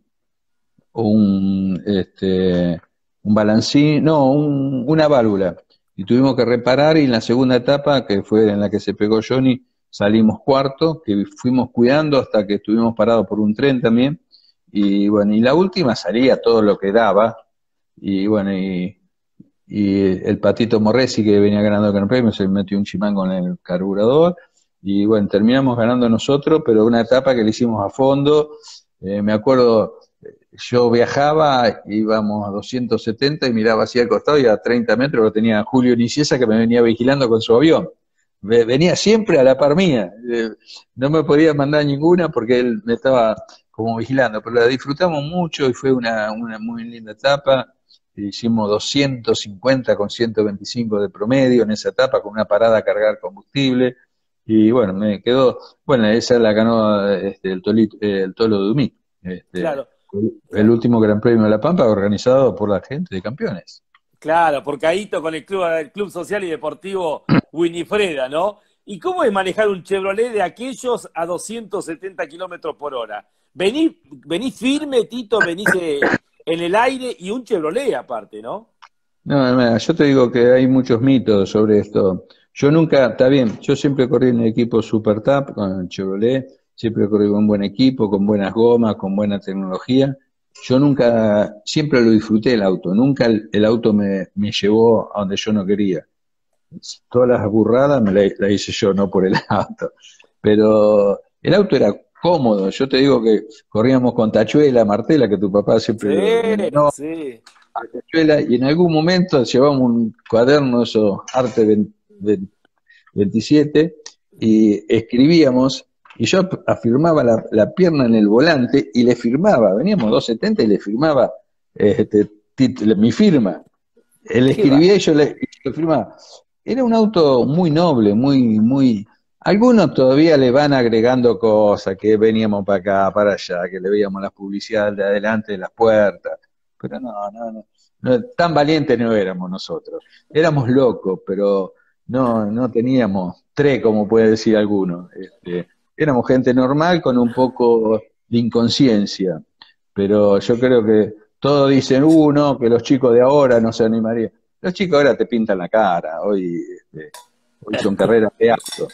D: un, este, un balancín, no, un- una válvula, y tuvimos que reparar, y en la segunda etapa, que fue en la que se pegó Johnny, salimos cuarto, que fuimos cuidando hasta que estuvimos parados por un tren también, y bueno, y la última salía todo lo que daba, y bueno, y, y el Patito Morresi, que venía ganando el Gran Premio, se metió un chimán con el carburador, y bueno, terminamos ganando nosotros, pero una etapa que le hicimos a fondo. Eh, me acuerdo, yo viajaba, íbamos a doscientos setenta y miraba hacia el costado, y a treinta metros lo tenía Julio Niciesa, que me venía vigilando con su avión. Ve- Venía siempre a la par mía. Eh, no me podía mandar ninguna porque él me estaba como vigilando, pero la disfrutamos mucho y fue una, una muy linda etapa. Hicimos doscientos cincuenta con ciento veinticinco de promedio en esa etapa, con una parada a cargar combustible. Y bueno, me quedó, bueno, esa la ganó este, el, Tolito, el Tolo Dumí, este,
C: Claro,
D: el
C: claro.
D: último Gran Premio de La Pampa organizado por la gente de Campeones.
C: Claro, por Caíto con el club, el club Social y Deportivo Winifreda, ¿no? ¿Y cómo es manejar un Chevrolet de aquellos a doscientos setenta kilómetros por hora? Venís, venís firme, Tito, venís eh, en el aire y un Chevrolet aparte, ¿no?
D: No, no, yo te digo que hay muchos mitos sobre esto. Yo nunca, está bien, yo siempre corrí en el equipo Super Tap con Chevrolet, siempre corrí con un buen equipo, con buenas gomas, con buena tecnología. Yo nunca, siempre lo disfruté el auto, nunca el, el auto me, me llevó a donde yo no quería. todas las burradas me las la hice yo, no por el auto. Pero el auto era cómodo. Yo te digo que corríamos con Tachuela, Martela, que tu papá siempre
C: Sí,
D: no,
C: sí.
D: Tachuela, y en algún momento llevamos un cuaderno, eso, Arte veintisiete, y escribíamos, y yo afirmaba la, la pierna en el volante y le firmaba, veníamos doscientos setenta y le firmaba este, tit- mi firma. Él
C: ¿Qué va?
D: escribía y yo le, y yo le firmaba. Era un auto muy noble, muy, muy... Algunos todavía le van agregando cosas, que veníamos para acá, para allá, que le veíamos las publicidades de adelante de las puertas. Pero no, no, no, no, tan valientes no éramos nosotros. Éramos locos, pero no, no teníamos tres, como puede decir alguno. Este, éramos gente normal con un poco de inconsciencia. Pero yo creo que todos dicen, uh, no, que los chicos de ahora no se animarían. Los chicos ahora te pintan la cara, hoy, este, hoy son carreras de auto.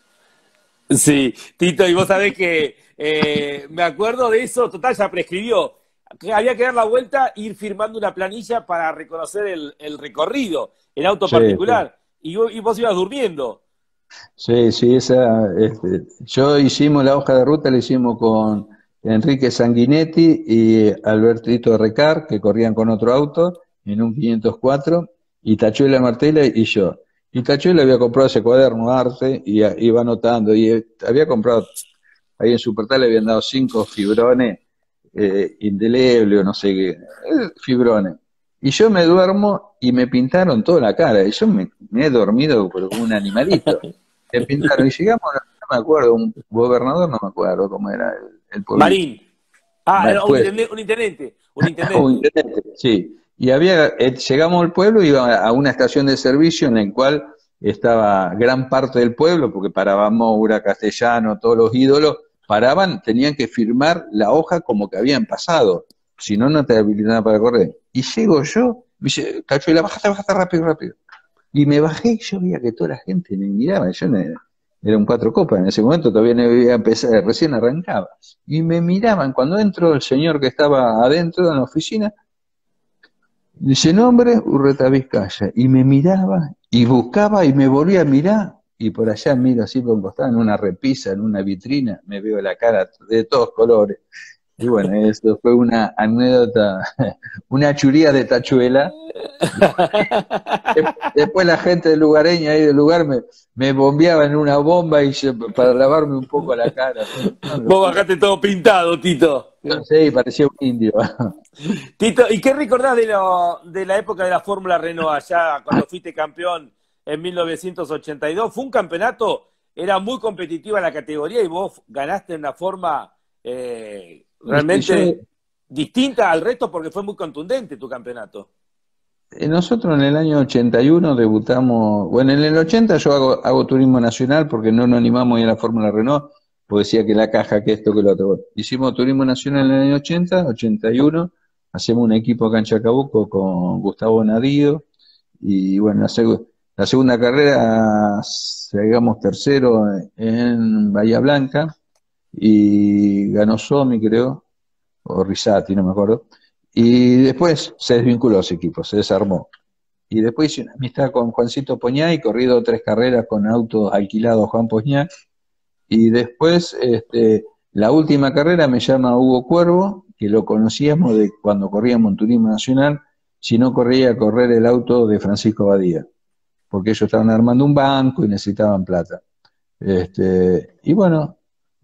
C: Sí, Tito, y vos sabés que eh, me acuerdo de eso, total, ya prescribió. Que había que dar la vuelta e ir firmando una planilla para reconocer el, el recorrido, el auto
D: Sí, sí.
C: particular. Y, vos- y vos ibas durmiendo.
D: Sí, sí, esa, este, yo hicimos la hoja de ruta, la hicimos con Enrique Sanguinetti y Albertito Recar, que corrían con otro auto, en un quinientos cuatro, y Tachuela Martela y yo. Y Tachuela había comprado ese cuaderno arte y a- iba anotando, y eh, había comprado, ahí en Supertal le habían dado cinco fibrones eh, indelebles o no sé qué, eh, fibrones. Y yo me duermo y me pintaron toda la cara, y yo me, me he dormido pero como un animalito. Me pintaron, y llegamos, no, no me acuerdo, un gobernador, no me acuerdo cómo era el, el pueblito.
C: Marín. Ah, era un
D: Pues,
C: intendente, un intendente. Un
D: un
C: intendente.
D: intendente, sí. Y había, eh, llegamos al pueblo, iba a una estación de servicio en la cual estaba gran parte del pueblo, porque paraba Moura, Castellano, todos los ídolos, paraban, tenían que firmar la hoja como que habían pasado, si no, no te habilitaban para correr. Y llego yo, me dice, Cachuela, bájate, bájate rápido, rápido. Y me bajé y yo veía que toda la gente me miraba, yo no era, era un cuatro copas, en ese momento todavía no había empezado, recién arrancaba. Y me miraban, cuando entró el señor que estaba adentro en la oficina, dice, nombre, Urreta Vizcaya. Y me miraba y buscaba y me volvía a mirar. Y por allá miro así por un costado, en una repisa, en una vitrina, me veo la cara de todos colores. Y bueno, esto fue una anécdota, una churía de Tachuela. Después la gente de lugareña ahí del lugar me, me bombeaba en una bomba y yo- para lavarme un poco la cara. Una
C: Vos
D: locura.
C: bajaste todo pintado, Tito.
D: Sí, parecía un indio.
C: Tito, ¿y qué recordás de, lo, de la época de la Fórmula Renault allá cuando fuiste campeón en mil novecientos ochenta y dos? Fue un campeonato, era muy competitiva la categoría y vos ganaste de una forma eh,
D: Este, yo,
C: realmente distinta al resto porque fue muy contundente tu campeonato.
D: eh, nosotros en el año ochenta y uno debutamos, bueno, en el ochenta yo hago, hago turismo nacional porque no nos animamos a ir a la Fórmula Renault, porque decía que la caja, que esto, que lo otro. Hicimos turismo nacional en el año ochenta, ochenta y uno, hacemos un equipo acá en Chacabuco con Gustavo Nadío, y bueno, la, seg- la segunda carrera llegamos tercero en Bahía Blanca, y ganó Somi, creo, o Risati, no me acuerdo. Y después se desvinculó ese equipo, se desarmó. Y después hice una amistad con Juancito Poñá y corrido tres carreras con autos alquilados Juan Poñá. Y después, este, la última carrera me llama Hugo Cuervo, que lo conocíamos de cuando corríamos en Turismo Nacional, si no corría a correr el auto de Francisco Badía, porque ellos estaban armando un banco y necesitaban plata. Este, y bueno,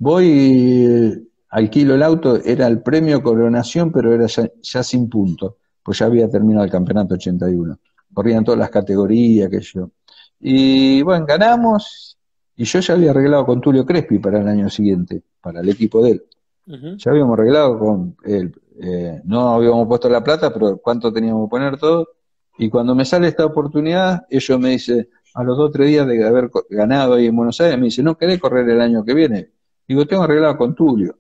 D: voy, alquilo el auto, era el premio Coronación, pero era ya, ya sin puntos, pues ya había terminado el campeonato ochenta y uno. Corrían todas las categorías, que yo. Y bueno, ganamos, y yo ya había arreglado con Tulio Crespi para el año siguiente, para el equipo de él.
C: Ujú.
D: Ya habíamos arreglado con él, eh, no habíamos puesto la plata, pero cuánto teníamos que poner todo. Y cuando me sale esta oportunidad, ellos me dicen, a los dos o tres días de haber co- ganado ahí en Buenos Aires, me dice, ¿no querés correr el año que viene? Digo, tengo arreglado con Tulio.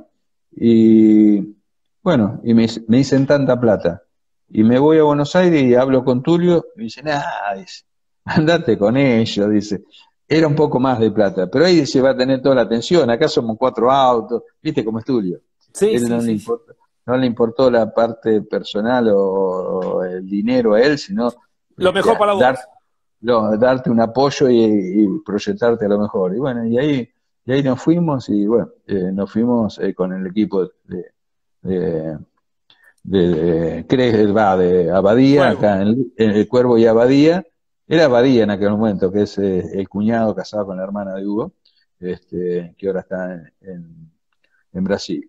D: Y bueno, y me, me dicen tanta plata. Y me voy a Buenos Aires y hablo con Tulio, y me dice, nada, dice, andate con ellos, dice. Era un poco más de plata, pero ahí se va a tener toda la atención. Acá somos cuatro autos, viste cómo es Tulio.
C: Sí,
D: Él
C: sí,
D: no le
C: sí.
D: importa, no le importó la parte personal o, o el dinero a él, sino
C: Lo
D: este,
C: mejor para
D: dar
C: vos.
D: lo- darte un apoyo y, y proyectarte a lo mejor. Y bueno, y ahí, y ahí nos fuimos y bueno, eh, nos fuimos eh, con el equipo de, de, de, de, Cres- va, de Abadía,
C: Cuervo.
D: acá en, en el Cuervo y Abadía. Era Abadía en aquel momento, que es eh, el cuñado casado con la hermana de Hugo, este, que ahora está en, en, en Brasil.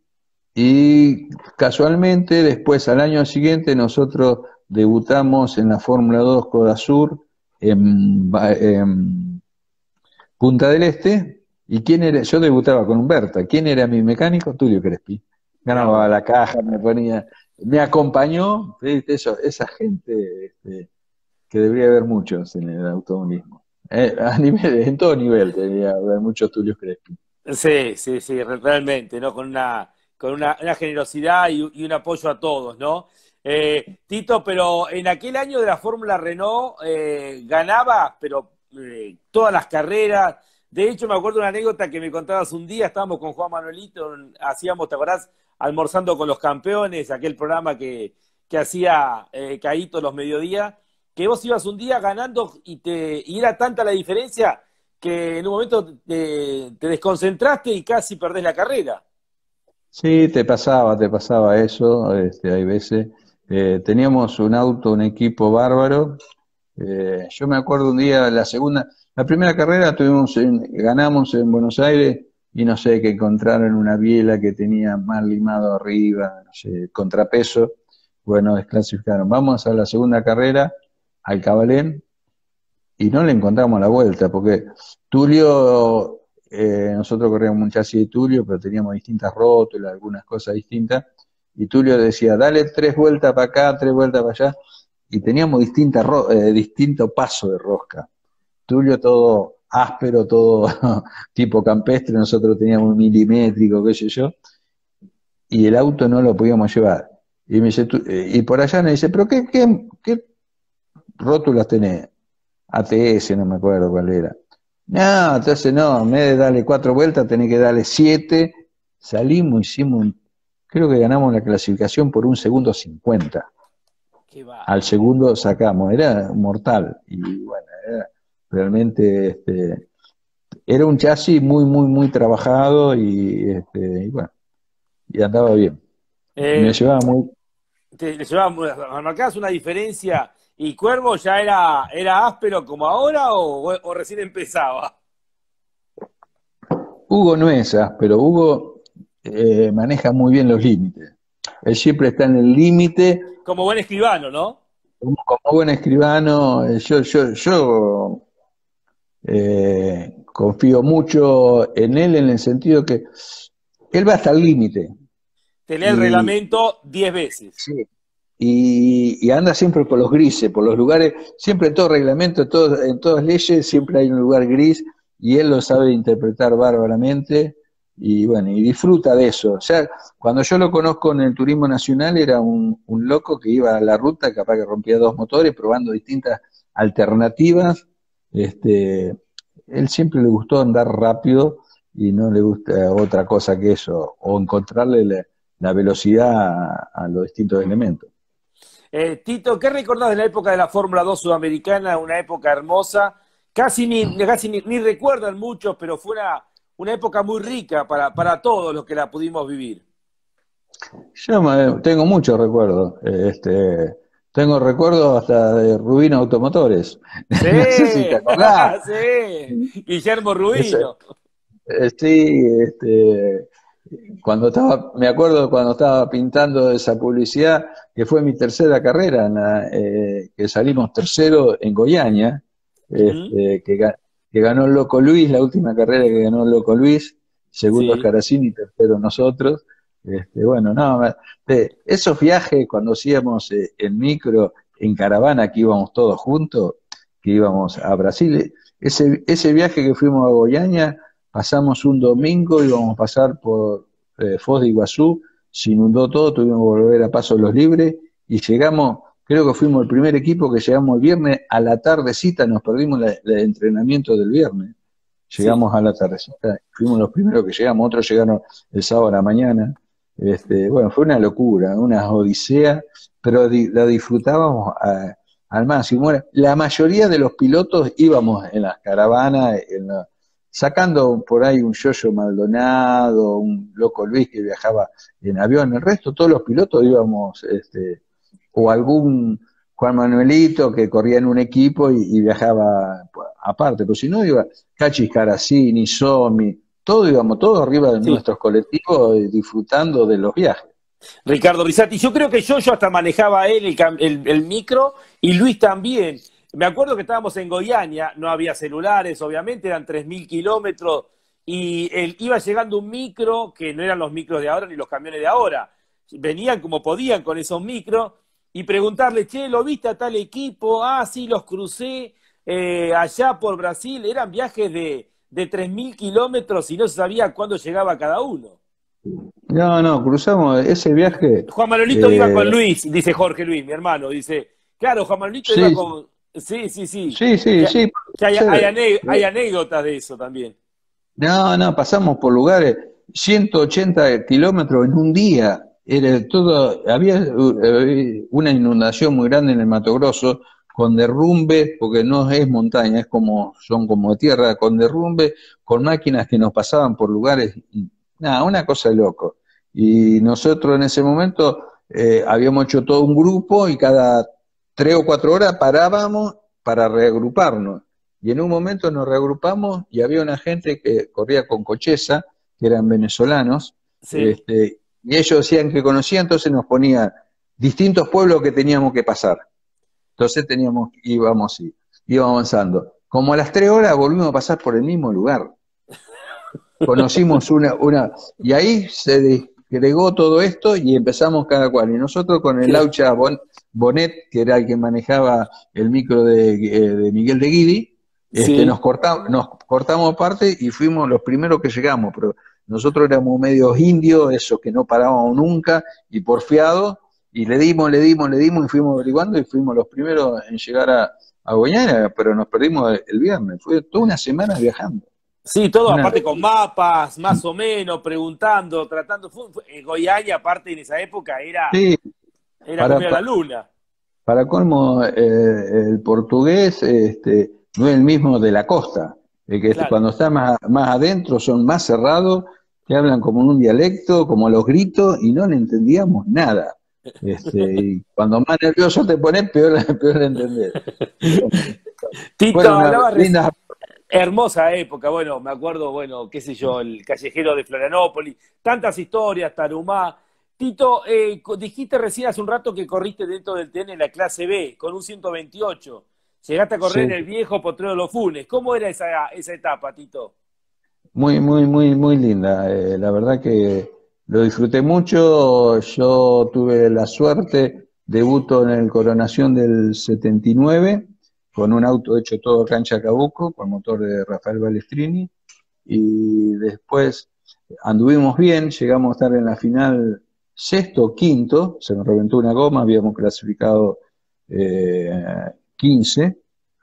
D: Y casualmente, después, al año siguiente, nosotros debutamos en la Fórmula dos Coda Sur en, Ba- en Punta del Este. ¿Y quién era? Yo debutaba con Humberta. ¿Quién era mi mecánico? Tulio Crespi.
C: Mirá
D: Ganaba
C: vos.
D: la caja, me ponía, me acompañó. ¿Viste? Eso, esa gente este, que debería haber muchos en el automovilismo. Eh, a nivel, en todo nivel debería haber muchos Tulio Crespi.
C: Sí, sí, sí, re- realmente, ¿no? Con una, con una, una generosidad y, y un apoyo a todos, ¿no? Eh, Tito, pero en aquel año de la Fórmula Renault eh, ganaba, pero eh, todas las carreras. De hecho, me acuerdo una anécdota que me contabas un día, estábamos con Juan Manuelito, hacíamos, ¿te acordás? Almorzando con los campeones, aquel programa que, que hacía eh, Caíto los mediodías, que vos ibas un día ganando y, te, y era tanta la diferencia que en un momento te, te desconcentraste y casi perdés la carrera.
D: Sí, te pasaba, te pasaba eso, este, hay veces. Eh, teníamos un auto, un equipo bárbaro. Eh, yo me acuerdo un día, la segunda, la primera carrera tuvimos en- ganamos en Buenos Aires y no sé, que encontraron una biela que tenía mal limado arriba, no sé, contrapeso. Bueno, desclasificaron. Vamos a la segunda carrera, al Cabalén, y no le encontramos la vuelta, porque Tulio, eh, nosotros corríamos un chasis de Tulio, pero teníamos distintas rótulas, algunas cosas distintas, y Tulio decía, dale tres vueltas para acá, tres vueltas para allá, y teníamos distintas ro- eh, distinto paso de rosca. Tulio todo áspero, todo tipo campestre, nosotros teníamos milimétrico, qué sé yo, y el auto no lo podíamos llevar. Y, me dice, "Tú-" eh, y por allá me dice, pero ¿qué, qué, qué rótulas tenés? A T S, no me acuerdo cuál era. No, entonces no, en vez de darle cuatro vueltas, tenés que darle siete. Salimos, hicimos, un- creo que ganamos la clasificación por un segundo cincuenta.
C: Qué
D: Al
C: bárbaro.
D: segundo sacamos, era mortal. Y bueno, era realmente, este, era un chasis muy, muy, muy trabajado y, este, y bueno, y andaba bien. Me
C: Eh,
D: llevaba muy,
C: te, te llevaba- ¿marcabas una diferencia y Cuervo ya era, era áspero como ahora o, o recién empezaba?
D: Hugo no es pero Hugo eh, maneja muy bien los límites. Él siempre está en el límite.
C: Como buen escribano, ¿no?
D: Como, como buen escribano, eh, yo, yo, yo eh, confío mucho en él en el sentido que él va hasta el límite
C: Te lee el
D: y,
C: reglamento diez veces.
D: sí, y, y anda siempre por los grises, por los lugares, siempre en todo reglamento, en, todo- en todas leyes, siempre hay un lugar gris y él lo sabe interpretar bárbaramente y bueno, y disfruta de eso. O sea, cuando yo lo conozco en el turismo nacional era un, un loco que iba a la ruta, capaz que rompía dos motores, probando distintas alternativas. Este, él siempre le gustó andar rápido y no le gusta otra cosa que eso, o encontrarle la, la velocidad a, a los distintos elementos.
C: Eh, Tito, ¿qué recordás de la época de la Fórmula dos sudamericana? Una época hermosa. Casi ni, casi ni, ni recuerdan muchos, pero fue una, una época muy rica para, para todos los que la pudimos vivir.
D: Yo me- tengo muchos recuerdos. eh, Este, tengo recuerdos hasta de Rubino Automotores.
C: Sí,
D: No sé si te acordás.
C: sí, Guillermo
D: Ese-
C: Rubino.
D: eh, sí, este, cuando estaba, me acuerdo cuando estaba pintando esa publicidad, que fue mi tercera carrera, en la, eh, que salimos tercero en Goiânia,
C: Ujú.
D: este, que, ga- que ganó el Loco Luis, la última carrera que ganó el Loco Luis, segundo
C: Sí,
D: Caracini, tercero nosotros. Este, bueno, no, me- de esos viajes cuando hacíamos eh, en micro, en caravana, que íbamos todos juntos, que íbamos a Brasil, ese, ese viaje que fuimos a Goiânia, pasamos un domingo, íbamos a pasar por eh, Foz de Iguazú, se inundó todo, tuvimos que volver a Paso de los Libres y llegamos, creo que fuimos el primer equipo que llegamos el viernes a la tardecita, nos perdimos la- el entrenamiento del viernes,
C: sí.
D: llegamos a la tardecita, fuimos los primeros que llegamos, otros llegaron el sábado a la mañana. Este, bueno, fue una locura, una odisea, pero di- la disfrutábamos a- al máximo. Era- La mayoría de los pilotos íbamos en las caravanas, en la- sacando por ahí un Yoyo Maldonado, un Loco Luis que viajaba en avión. El resto, todos los pilotos íbamos, este, o algún Juan Manuelito que corría en un equipo y, y viajaba pues, aparte, pero si no iba Cachis Caracini, Somi, todo íbamos, todos arriba de
C: Sí.
D: nuestros colectivos eh, disfrutando de los viajes.
C: Ricardo Brisati, yo creo que yo, yo hasta manejaba él el, cam- el- el micro y Luis también. Me acuerdo que estábamos en Goiânia, no había celulares, obviamente, eran tres mil kilómetros y él, iba llegando un micro que no eran los micros de ahora ni los camiones de ahora. Venían como podían con esos micros y preguntarle, che, ¿lo viste a tal equipo? Ah, sí, los crucé eh, allá por Brasil. Eran viajes de, de tres mil kilómetros y no se sabía cuándo llegaba cada uno.
D: No, no, cruzamos ese viaje.
C: Juan Manuelito iba
D: eh,
C: con Luis, dice Jorge Luis, mi hermano, dice, claro, Juan Manuelito iba
D: sí,
C: con... Sí, sí, sí.
D: sí, sí,
C: Que,
D: sí,
C: que hay,
D: puede
C: hay,
D: ser.
C: ane- hay anécdotas de eso también.
D: No, no, pasamos por lugares, ciento ochenta kilómetros en un día. Era todo, había eh, una inundación muy grande en el Mato Grosso, con derrumbe, porque no es montaña, es como, son como de tierra, con derrumbe, con máquinas que nos pasaban por lugares, y- nada, una cosa de loco. Y nosotros en ese momento eh, habíamos hecho todo un grupo y cada tres o cuatro horas parábamos para reagruparnos. Y en un momento nos reagrupamos y había una gente que corría con Cocheza, que eran venezolanos,
C: Sí,
D: este, y ellos decían que conocían, entonces nos ponían distintos pueblos que teníamos que pasar. Entonces teníamos, íbamos, y- íbamos avanzando. Como a las tres horas volvimos a pasar por el mismo lugar. Conocimos una, una, y ahí se desgregó todo esto y empezamos cada cual. Y nosotros con el
C: sí,
D: Laucha Bon- Bonet, que era el que manejaba el micro de, eh, de Miguel de Guidi, este, nos
C: sí.
D: cortamos, nos cortamos parte y fuimos los primeros que llegamos, pero nosotros éramos medios indios, esos que no parábamos nunca, y porfiados, y le dimos, le dimos, le dimos, y fuimos averiguando, y fuimos los primeros en llegar a, a Goiânia, pero nos perdimos el, el viernes. Fue toda una semana viajando.
C: Sí, todo
D: Una,
C: aparte con mapas, más o menos, preguntando, tratando. Fue, fue- eh, Goiânia, aparte en esa época, era,
D: sí,
C: era como
D: para,
C: ir a la luna.
D: para colmo, eh, el portugués este, no es el mismo de la costa, el que
C: Claro.
D: cuando está más, más adentro son más cerrados, que hablan como en un dialecto, como los gritos, y no le entendíamos nada. Este, y cuando más nervioso te pones, peor, peor de entender.
C: Tito,
D: Fueron unas
C: hablaba reci-
D: lindas.
C: hermosa época, bueno, me acuerdo, bueno, qué sé yo, el callejero de Florianópolis, tantas historias, Tarumá. Tito, eh, co- dijiste recién hace un rato que corriste dentro del T N en la clase B, con un ciento veintiocho. Llegaste a correr en
D: Sí,
C: el viejo Potrero de los Funes. ¿Cómo era esa, esa etapa, Tito?
D: muy, muy, muy, muy linda. Eh, la verdad que lo disfruté mucho. Yo tuve la suerte, debuto en el Coronación del setenta y nueve, con un auto hecho todo cancha Cabuco, con motor de Rafael Balestrini, y después anduvimos bien, llegamos a estar en la final sexto o quinto, se nos reventó una goma, habíamos clasificado eh, quince,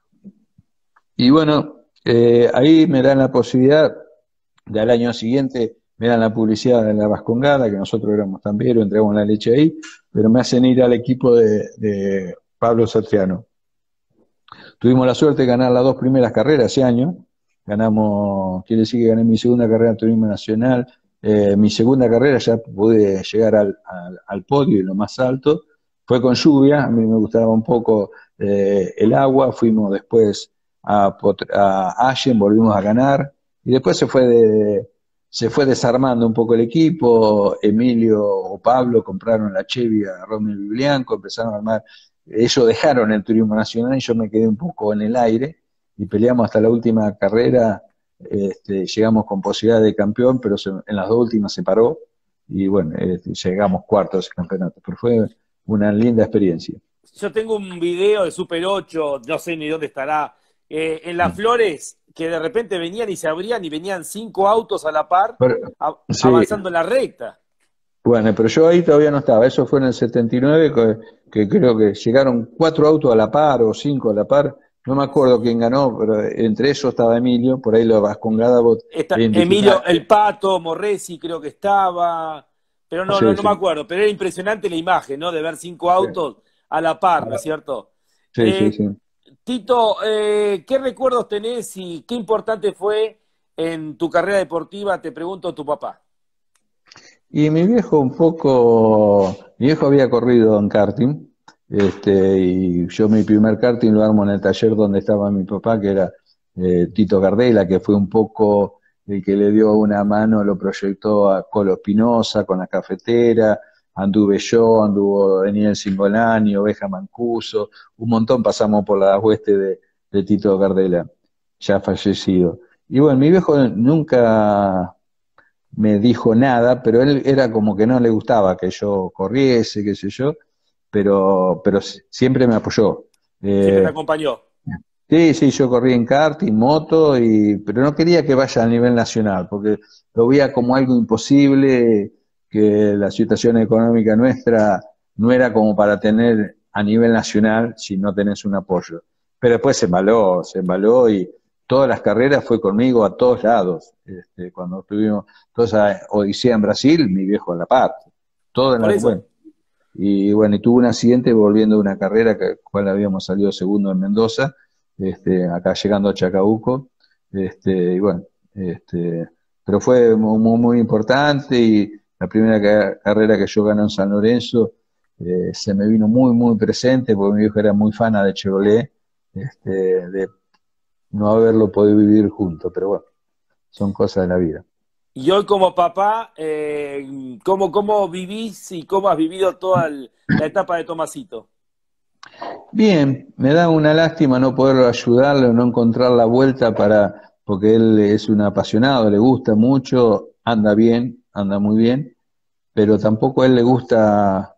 D: y bueno, eh, ahí me dan la posibilidad de al año siguiente me dan la publicidad de la Vascongada, que nosotros éramos también, entregamos la leche ahí, pero me hacen ir al equipo de, de Pablo Satriano. Tuvimos la suerte de ganar las dos primeras carreras ese año. Ganamos, quiere decir que gané mi segunda carrera en turismo nacional. Eh, mi segunda carrera ya pude llegar al, al, al podio y lo más alto. Fue con lluvia, a mí me gustaba un poco eh, el agua. Fuimos después a, a Allen, volvimos a ganar. Y después se fue, de, se fue desarmando un poco el equipo. Emilio o Pablo compraron la Chevy a Romeo Biblianco, empezaron a armar. Ellos dejaron el turismo nacional y yo me quedé un poco en el aire y peleamos hasta la última carrera, este, llegamos con posibilidad de campeón, pero se, en las dos últimas se paró y bueno, este, llegamos cuartos de ese campeonato, pero fue una linda experiencia.
C: Yo tengo un video de Super ocho, no sé ni dónde estará, eh, en Las Flores, que de repente venían y se abrían y venían cinco autos a la par,
D: Pero,
C: a-
D: sí,
C: avanzando en la recta.
D: bueno, pero yo ahí todavía no estaba, eso fue en el setenta y nueve, que, que creo que llegaron cuatro autos a la par o cinco a la par, no me acuerdo quién ganó, pero entre ellos estaba Emilio, por ahí lo Vascongada vos
C: Está, Emilio,
D: identificaste.
C: el Pato, Morresi creo que estaba, pero no, no,
D: Sí,
C: no me
D: sí,
C: acuerdo, pero era impresionante la imagen, ¿no? De ver cinco
D: sí.
C: autos a la par, ¿no es cierto?
D: Sí, sí,
C: Eh,
D: sí.
C: Tito, eh, ¿qué recuerdos tenés y qué importante fue en tu carrera deportiva? Te pregunto tu papá.
D: Y mi viejo un poco, mi viejo había corrido en karting, este, y yo mi primer karting lo armo en el taller donde estaba mi papá, que era eh, Tito Gardela, que fue un poco el que le dio una mano, lo proyectó a Colo Espinosa con la cafetera, anduve yo, anduvo Daniel Singolani, Oveja Mancuso, un montón pasamos por la hueste de, de Tito Gardela, ya fallecido. Y bueno, mi viejo nunca me dijo nada, pero él era como que no le gustaba que yo corriese, qué sé yo, pero, pero siempre me apoyó.
C: Siempre te
D: Eh,
C: acompañó.
D: sí, sí, yo corrí en kart, en moto, y, pero no quería que vaya a nivel nacional, porque lo veía como algo imposible, que la situación económica nuestra no era como para tener a nivel nacional si no tenés un apoyo. Pero después se embaló, se embaló y todas las carreras fue conmigo a todos lados. Este, cuando estuvimos toda esa odisea en Brasil, mi viejo a la par, todo en
C: Por
D: la, bueno,
C: eso.
D: y bueno, y tuvo un accidente volviendo de una carrera que cual habíamos salido segundo en Mendoza, este, acá llegando a Chacabuco, este, y bueno, este, pero fue muy, muy, muy importante y la primera ca- carrera que yo gané en San Lorenzo eh, se me vino muy, muy presente porque mi viejo era muy fana de Chevrolet, este, de no haberlo podido vivir juntos, pero bueno, son cosas de la vida.
C: Y hoy como papá, eh, ¿cómo, cómo vivís y cómo has vivido toda el- la etapa de Tomasito?
D: Bien, me da una lástima no poder ayudarle, no encontrar la vuelta para, porque él es un apasionado, le gusta mucho, anda bien, anda muy bien, pero tampoco a él le gusta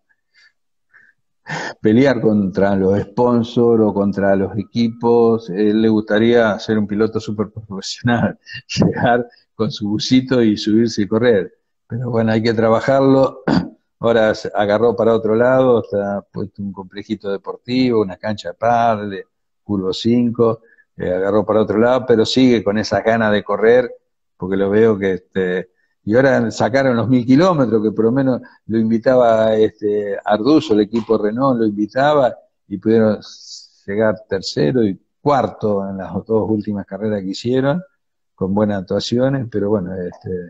D: pelear contra los sponsors o contra los equipos, él le gustaría ser un piloto súper profesional, llegar con su busito y subirse y correr. Pero bueno, hay que trabajarlo. Ahora se agarró para otro lado, está puesto un complejito deportivo, una cancha de pádel, curvo cinco, eh, agarró para otro lado, pero sigue con esas ganas de correr, porque lo veo que este, y ahora sacaron los mil kilómetros, que por lo menos lo invitaba este Arduzo, el equipo Renault lo invitaba, y pudieron llegar tercero y cuarto en las dos últimas carreras que hicieron, con buenas actuaciones, pero bueno, este,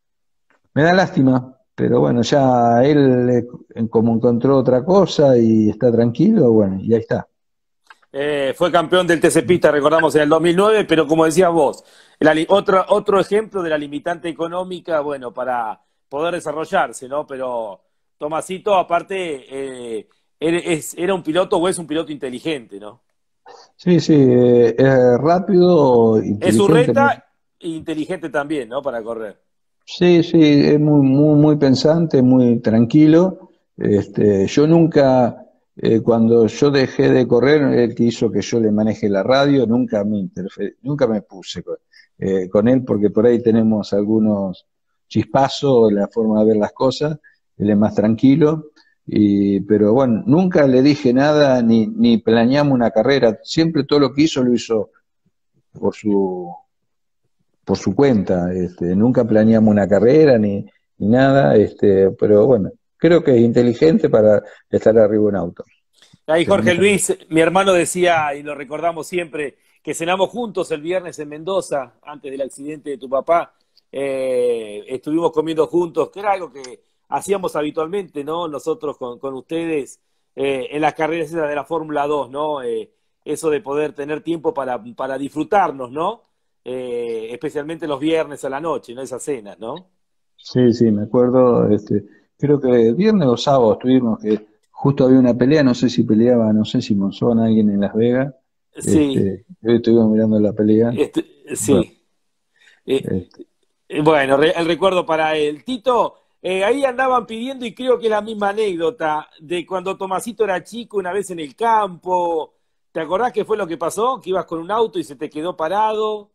D: me da lástima, pero bueno, ya él eh, como encontró otra cosa y está tranquilo, bueno, y ahí está.
C: Eh, fue campeón del T C Pista, recordamos, en el dos mil nueve, pero como decías vos, la li- otro, otro ejemplo de la limitante económica, bueno, para poder desarrollarse, ¿no? Pero Tomasito, aparte, eh, era es- era un piloto o es un piloto inteligente, ¿no?
D: Sí, sí, eh, es rápido,
C: Es
D: inteligente.
C: urreta e inteligente también, ¿no? Para correr.
D: Sí, sí, es muy, muy, muy pensante, muy tranquilo. Este, yo nunca, eh, cuando yo dejé de correr, él que hizo que yo le maneje la radio, nunca me interfe- nunca me puse con, eh, con él porque por ahí tenemos algunos chispazos en la forma de ver las cosas. Él es más tranquilo, y, pero bueno, nunca le dije nada ni, ni planeamos una carrera. Siempre todo lo que hizo lo hizo por su por su cuenta, este, nunca planeamos una carrera ni, ni nada, este, pero bueno, creo que es inteligente para estar arriba de un auto.
C: Ahí
D: Se
C: Jorge
D: maneja bien.
C: Luis, mi hermano decía, y lo recordamos siempre, que cenamos juntos el viernes en Mendoza, antes del accidente de tu papá. Eh, estuvimos comiendo juntos, que era algo que hacíamos habitualmente, ¿no? Nosotros con, con ustedes eh, en las carreras esas de la Fórmula dos, ¿no? Eh, eso de poder tener tiempo para, para disfrutarnos, ¿no? Eh, especialmente los viernes a la noche, ¿no? Esas cenas, ¿no?
D: Sí, sí, me acuerdo, este, creo que viernes o sábado estuvimos que justo había una pelea, no sé si peleaba, no sé si Monzón alguien en Las Vegas,
C: Sí,
D: este, hoy estuvimos mirando la pelea,
C: este,
D: bueno,
C: sí. Eh,
D: este,
C: Eh, Bueno, re- el recuerdo para él. Tito, eh, ahí andaban pidiendo, y creo que es la misma anécdota, de cuando Tomasito era chico, una vez en el campo. ¿Te acordás qué fue lo que pasó? Que ibas con un auto y se te quedó parado.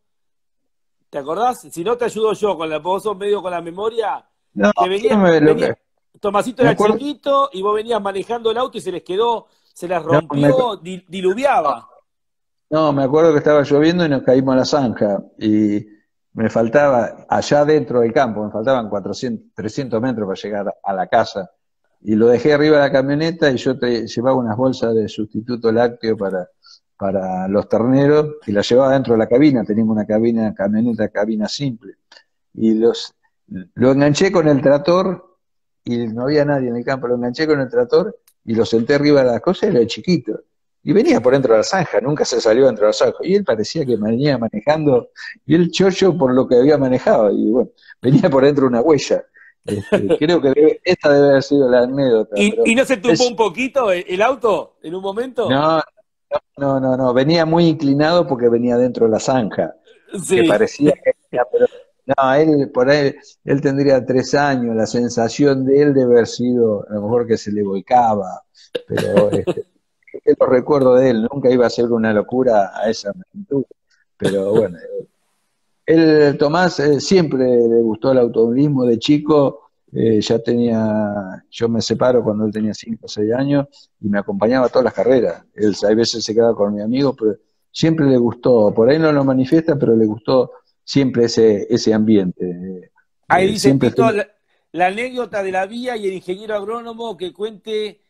C: ¿Te acordás? Si no te ayudo yo, con la, vos sos medio con la memoria,
D: no,
C: que
D: yo
C: venía,
D: me, lo
C: venía,
D: que,
C: Tomasito
D: me
C: era
D: acuerdo,
C: chiquito y vos venías manejando el auto y se les quedó, se les
D: no, me,
C: rompió, di- diluviaba.
D: No, me acuerdo que estaba lloviendo y nos caímos a la zanja y me faltaba, allá dentro del campo, me faltaban cuatrocientos, trescientos metros para llegar a la casa y lo dejé arriba de la camioneta y yo te, llevaba unas bolsas de sustituto lácteo para, para los terneros y las llevaba dentro de la cabina, teníamos una cabina, camioneta, cabina simple. Y los, lo enganché con el tractor y no había nadie en el campo, lo enganché con el tractor y lo senté arriba de la cosa y era chiquito. Y venía por dentro de la zanja, nunca se salió dentro de la zanja. Y él parecía que venía manejando, y el chocho por lo que había manejado, y bueno, venía por dentro una huella. Este, creo que debe, esta debe haber sido la anécdota.
C: ¿Y,
D: pero
C: ¿Y no se tumbó
D: es,
C: un poquito el, el auto en un momento?
D: no, no, no, no, venía muy inclinado porque venía dentro de la zanja,
C: Sí.
D: que parecía que venía, pero no, él por ahí, él tendría tres años, la sensación de él debe haber sido, a lo mejor que se le volcaba, pero este, yo lo recuerdo de él, nunca iba a ser una locura a esa magnitud, pero bueno, él, Tomás, eh, siempre le gustó el automovilismo de chico, eh, ya tenía, yo me separo cuando él tenía cinco o seis años y me acompañaba a todas las carreras, él a veces se quedaba con mi amigo, pero siempre le gustó, por ahí no lo manifiesta, pero le gustó siempre ese, ese ambiente.
C: Ahí
D: Eh,
C: dice
D: siempre
C: Tito
D: fue-
C: la, la anécdota de la vía y el ingeniero agrónomo que cuente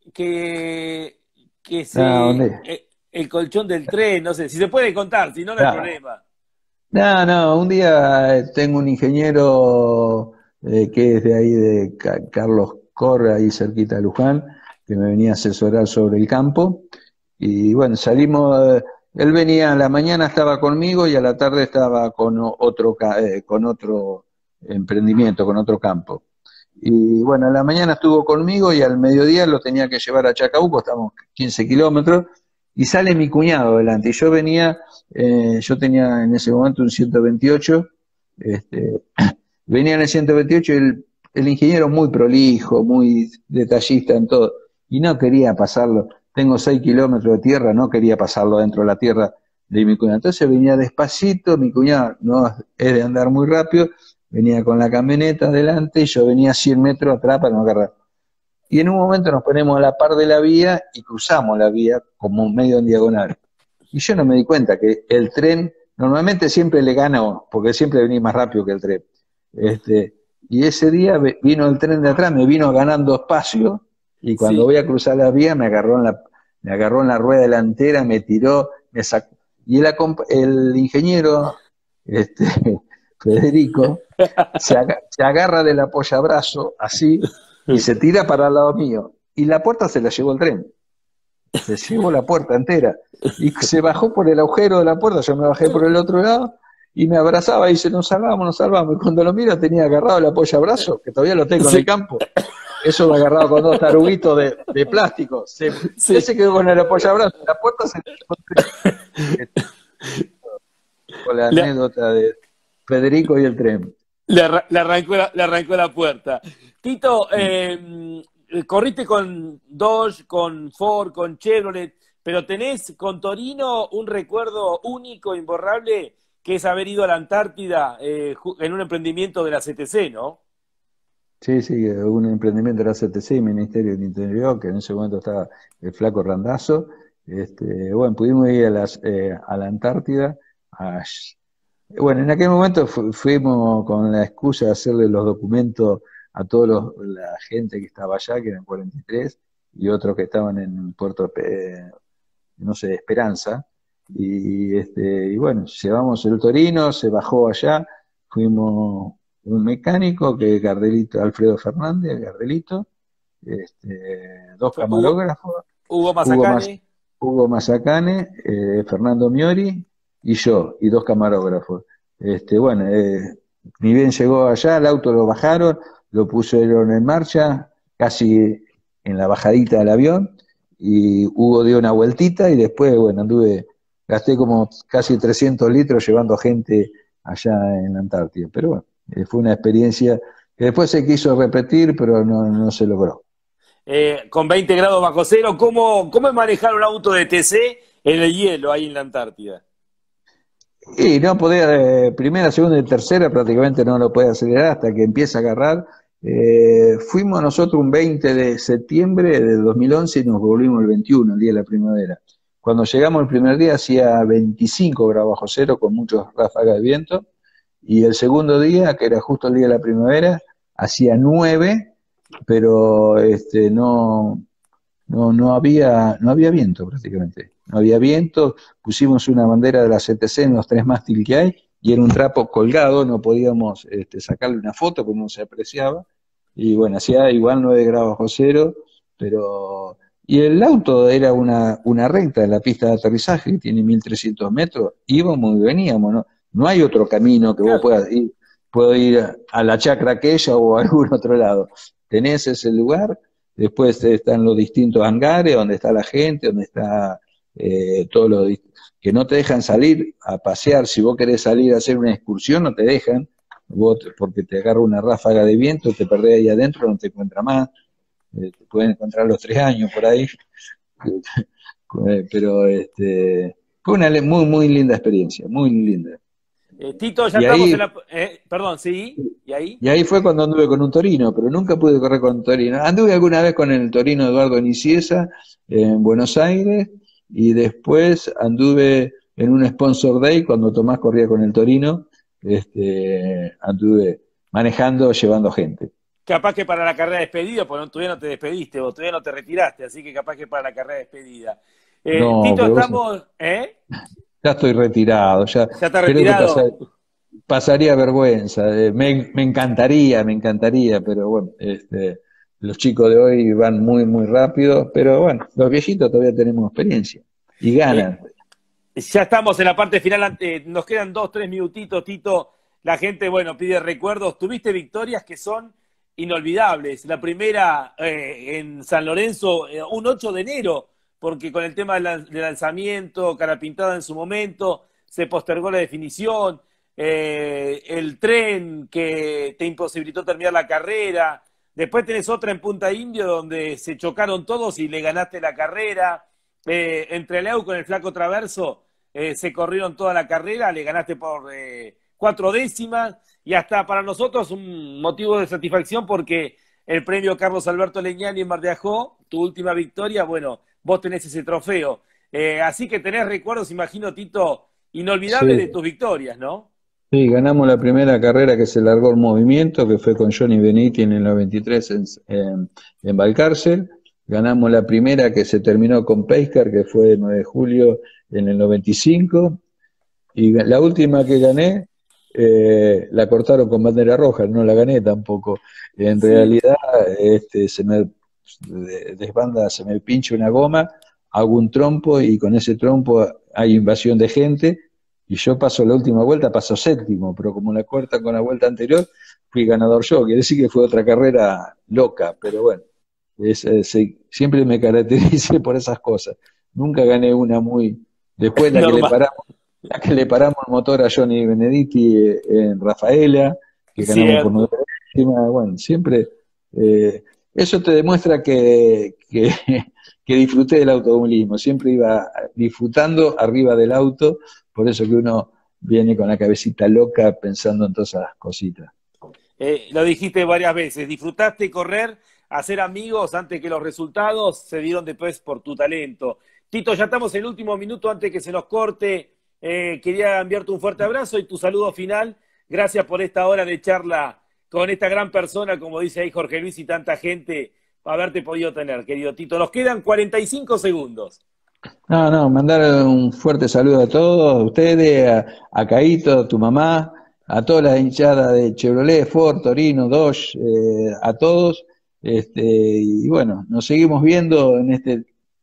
C: que, que se
D: Ah, ¿dónde?
C: eh, el colchón del tren, no sé, si se puede contar, si no, no hay
D: Ah,
C: problema.
D: no, no, un día eh, tengo un ingeniero eh, que es de ahí de Ca- Carlos Corre, ahí cerquita de Luján, que me venía a asesorar sobre el campo. Y bueno, salimos, eh, él venía a la mañana estaba conmigo y a la tarde estaba con o- otro, ca- eh, con otro emprendimiento, con otro campo. Y bueno, a la mañana estuvo conmigo y al mediodía lo tenía que llevar a Chacabuco, estamos quince kilómetros, y sale mi cuñado delante. Y yo venía, eh, yo tenía en ese momento un ciento veintiocho, este, venía en el ciento veintiocho y el, el ingeniero muy prolijo, muy detallista en todo, y no quería pasarlo. Tengo seis kilómetros de tierra, no quería pasarlo dentro de la tierra de mi cuñado. Entonces venía despacito, mi cuñado no es de andar muy rápido, venía con la camioneta adelante y yo venía cien metros atrás para no agarrar. Y en un momento nos ponemos a la par de la vía y cruzamos la vía como medio en diagonal. Y yo no me di cuenta que el tren, normalmente siempre le gana, porque siempre venía más rápido que el tren. Este, y ese día vino el tren de atrás, me vino ganando espacio, y cuando
C: Sí.
D: voy a cruzar la vía me agarró en la, me agarró en la rueda delantera, me tiró, me sacó. Y el, el ingeniero, este, Federico, se, aga, se agarra del apoyabrazo, así, y se tira para el lado mío. Y la puerta se la llevó el tren. Se llevó la puerta entera. Y se bajó por el agujero de la puerta, yo me bajé por el otro lado, y me abrazaba y dice, nos salvamos, nos salvamos. Y cuando lo miro tenía agarrado el apoyabrazo, que todavía lo tengo en el campo. Eso lo agarrado con dos taruguitos de, de plástico. Se,
C: Sí.
D: Ese quedó con el apoyabrazo. La puerta se le con la
C: Le,
D: anécdota de Federico y el tren.
C: le arra- le arrancó la, le arrancó la puerta. Tito, eh, corriste con Dodge, con Ford, con Chevrolet, pero tenés con Torino un recuerdo único, imborrable, que es haber ido a la Antártida eh, ju- en un emprendimiento de la C T C, ¿no?
D: Sí, sí, un emprendimiento de la C T C y Ministerio del Interior, que en ese momento estaba el flaco Randazzo. Este, bueno, pudimos ir a, las, eh, a la Antártida. A, bueno, en aquel momento fu fuimos con la excusa de hacerle los documentos a toda la gente que estaba allá, que eran cuarenta y tres, y otros que estaban en Puerto, eh, no sé, Esperanza. Y, este, y bueno, llevamos el Torino, se bajó allá, fuimos un mecánico que es Gardelito, Alfredo Fernández, Gardelito, este, dos
C: Fue Hugo,
D: camarógrafos,
C: Hugo
D: Hugo, Mas,
C: Mazacane.
D: Hugo Mazacane, eh, Fernando Miori y yo, y dos camarógrafos. Este, bueno, eh, ni bien llegó allá, el auto lo bajaron, lo pusieron en marcha, casi en la bajadita del avión, y Hugo dio una vueltita y después, bueno, anduve, gasté como casi trescientos litros llevando gente allá en la Antártida. Pero bueno, eh, fue una experiencia que después se quiso repetir, pero no, no se logró.
C: Eh, con veinte grados bajo cero, ¿cómo, ¿cómo es manejar un auto de T C en el hielo ahí en la Antártida?
D: Y no podía, eh, primera, segunda y tercera prácticamente no lo podía acelerar hasta que empieza a agarrar. Eh, fuimos nosotros un veinte de septiembre del dos mil once y nos volvimos el veintiuno, el día de la primavera. Cuando llegamos el primer día hacía veinticinco grados bajo cero con muchos ráfagas de viento, y el segundo día, que era justo el día de la primavera, hacía nueve pero este, no, no, no había, no había viento prácticamente. No había viento, pusimos una bandera de la C T C en los tres mástiles que hay, y era un trapo colgado, no podíamos este, sacarle una foto porque no se apreciaba, y bueno, hacía igual nueve grados bajo cero, pero... Y el auto era una, una recta en la pista de aterrizaje, que tiene mil trescientos metros, íbamos y veníamos, ¿no? No hay otro camino que vos
C: Claro.
D: puedas ir, puedo ir a la chacra aquella o a algún otro lado. Tenés ese lugar, después están los distintos hangares, donde está la gente, donde está eh, todo lo que no te dejan salir a pasear. Si vos querés salir a hacer una excursión, no te dejan, vos, porque te agarra una ráfaga de viento, te perdés ahí adentro, no te encuentras más. Eh, te pueden encontrar los tres años por ahí, pero este, fue una muy, muy linda experiencia, muy linda.
C: Eh, Tito, ya
D: Y
C: estamos
D: ahí,
C: en la... eh, perdón, sí, ¿y ahí?
D: y ahí fue cuando anduve con un Torino, pero nunca pude correr con un Torino. Anduve alguna vez con el Torino Eduardo Nicieza en Buenos Aires, y después anduve en un Sponsor Day cuando Tomás corría con el Torino, este, anduve manejando, llevando gente.
C: Capaz que para la carrera de despedida, porque no, todavía no te despediste, vos todavía no te retiraste, así que capaz que para la carrera de despedida. Eh,
D: No,
C: Tito,
D: pero vos,
C: estamos... ¿Eh?
D: ya estoy retirado, ya
C: ¿Ya está
D: creo que pasa-
C: retirado?
D: pasaría vergüenza. Eh, me, me encantaría, me encantaría, pero bueno, este, los chicos de hoy van muy, muy rápido, pero bueno, los viejitos todavía tenemos experiencia y
C: Eh,
D: ganan.
C: Ya estamos en la parte final, eh, nos quedan dos, tres minutitos, Tito. La gente, bueno, pide recuerdos. Tuviste victorias que son inolvidables. La primera eh, en San Lorenzo, eh, un ocho de enero, porque con el tema del, lan- del lanzamiento, cara pintada en su momento, se postergó la definición, eh, el tren que te imposibilitó terminar la carrera. Después tenés otra en Punta Indio donde se chocaron todos y le ganaste la carrera. Eh, entre Leu con el Flaco Traverso eh, se corrieron toda la carrera, le ganaste por eh, cuatro décimas, y hasta para nosotros un motivo de satisfacción porque el premio Carlos Alberto Leñani en Mar de Ajó, tu última victoria, bueno, vos tenés ese trofeo. Eh, así que tenés recuerdos, imagino, Tito, inolvidables de
D: Sí,
C: tus victorias, ¿no?
D: sí, ganamos la primera carrera que se largó el movimiento, que fue con Johnny Beniti en el noventa y tres en, en, en Balcarcel. Ganamos la primera que se terminó con Pacecar, que fue el nueve de julio en el noventa y cinco. Y la última que gané, eh, la cortaron con bandera roja, no la gané tampoco. En
C: Sí.
D: realidad, este, se me desbanda, se me pincha una goma, hago un trompo y con ese trompo hay invasión de gente y yo paso la última vuelta, paso séptimo, pero como la cortan con la vuelta anterior, fui ganador yo. Quiere decir que fue otra carrera loca, pero bueno, es, es, siempre me caractericé por esas cosas. Nunca gané una muy... Después la que le
C: Normal.
D: paramos la que le paramos el motor a Johnny Benedetti eh, en Rafaela, que ganamos por nueve
C: Cierto.
D: décimas. Bueno, siempre eh, eso te demuestra que, que, que disfruté del automovilismo, siempre iba disfrutando arriba del auto, por eso que uno viene con la cabecita loca pensando en todas esas cositas.
C: Eh, lo dijiste varias veces, disfrutaste correr, hacer amigos antes que los resultados se dieron después por tu talento. Tito, ya estamos en el último minuto antes que se nos corte. Eh, quería enviarte un fuerte abrazo y tu saludo final. Gracias por esta hora de charla con esta gran persona, como dice ahí Jorge Luis, y tanta gente, haberte podido tener, querido Tito. Nos quedan cuarenta y cinco segundos.
D: No, no, mandar un fuerte saludo a todos, a ustedes, a, a Caíto, a tu mamá, a toda la hinchada de Chevrolet, Ford, Torino, Dodge, eh, a todos. Este, y bueno, nos seguimos viendo en este,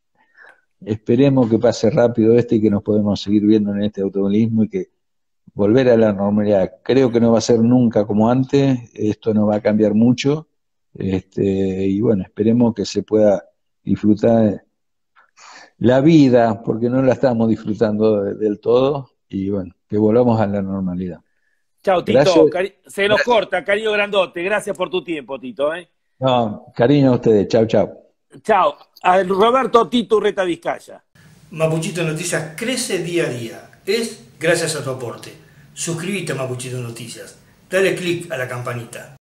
D: esperemos que pase rápido este y que nos podemos seguir viendo en este automovilismo y que volver a la normalidad. Creo que no va a ser nunca como antes, esto no va a cambiar mucho, este, y bueno, esperemos que se pueda disfrutar la vida, porque no la estamos disfrutando de- del todo, y bueno, que volvamos a la normalidad.
C: Chao, Tito.
D: Gracias,
C: Cari- se nos
D: gracias.
C: corta, cariño grandote. Gracias por tu tiempo, Tito. ¿eh?
D: No, cariño a ustedes, chau, chau.
C: Chao. A Roberto Tito Urreta Vizcaya.
A: Mapuchito Noticias crece día a día. Es gracias a tu aporte. Suscríbete a Mapuchito Noticias. Dale click a la campanita.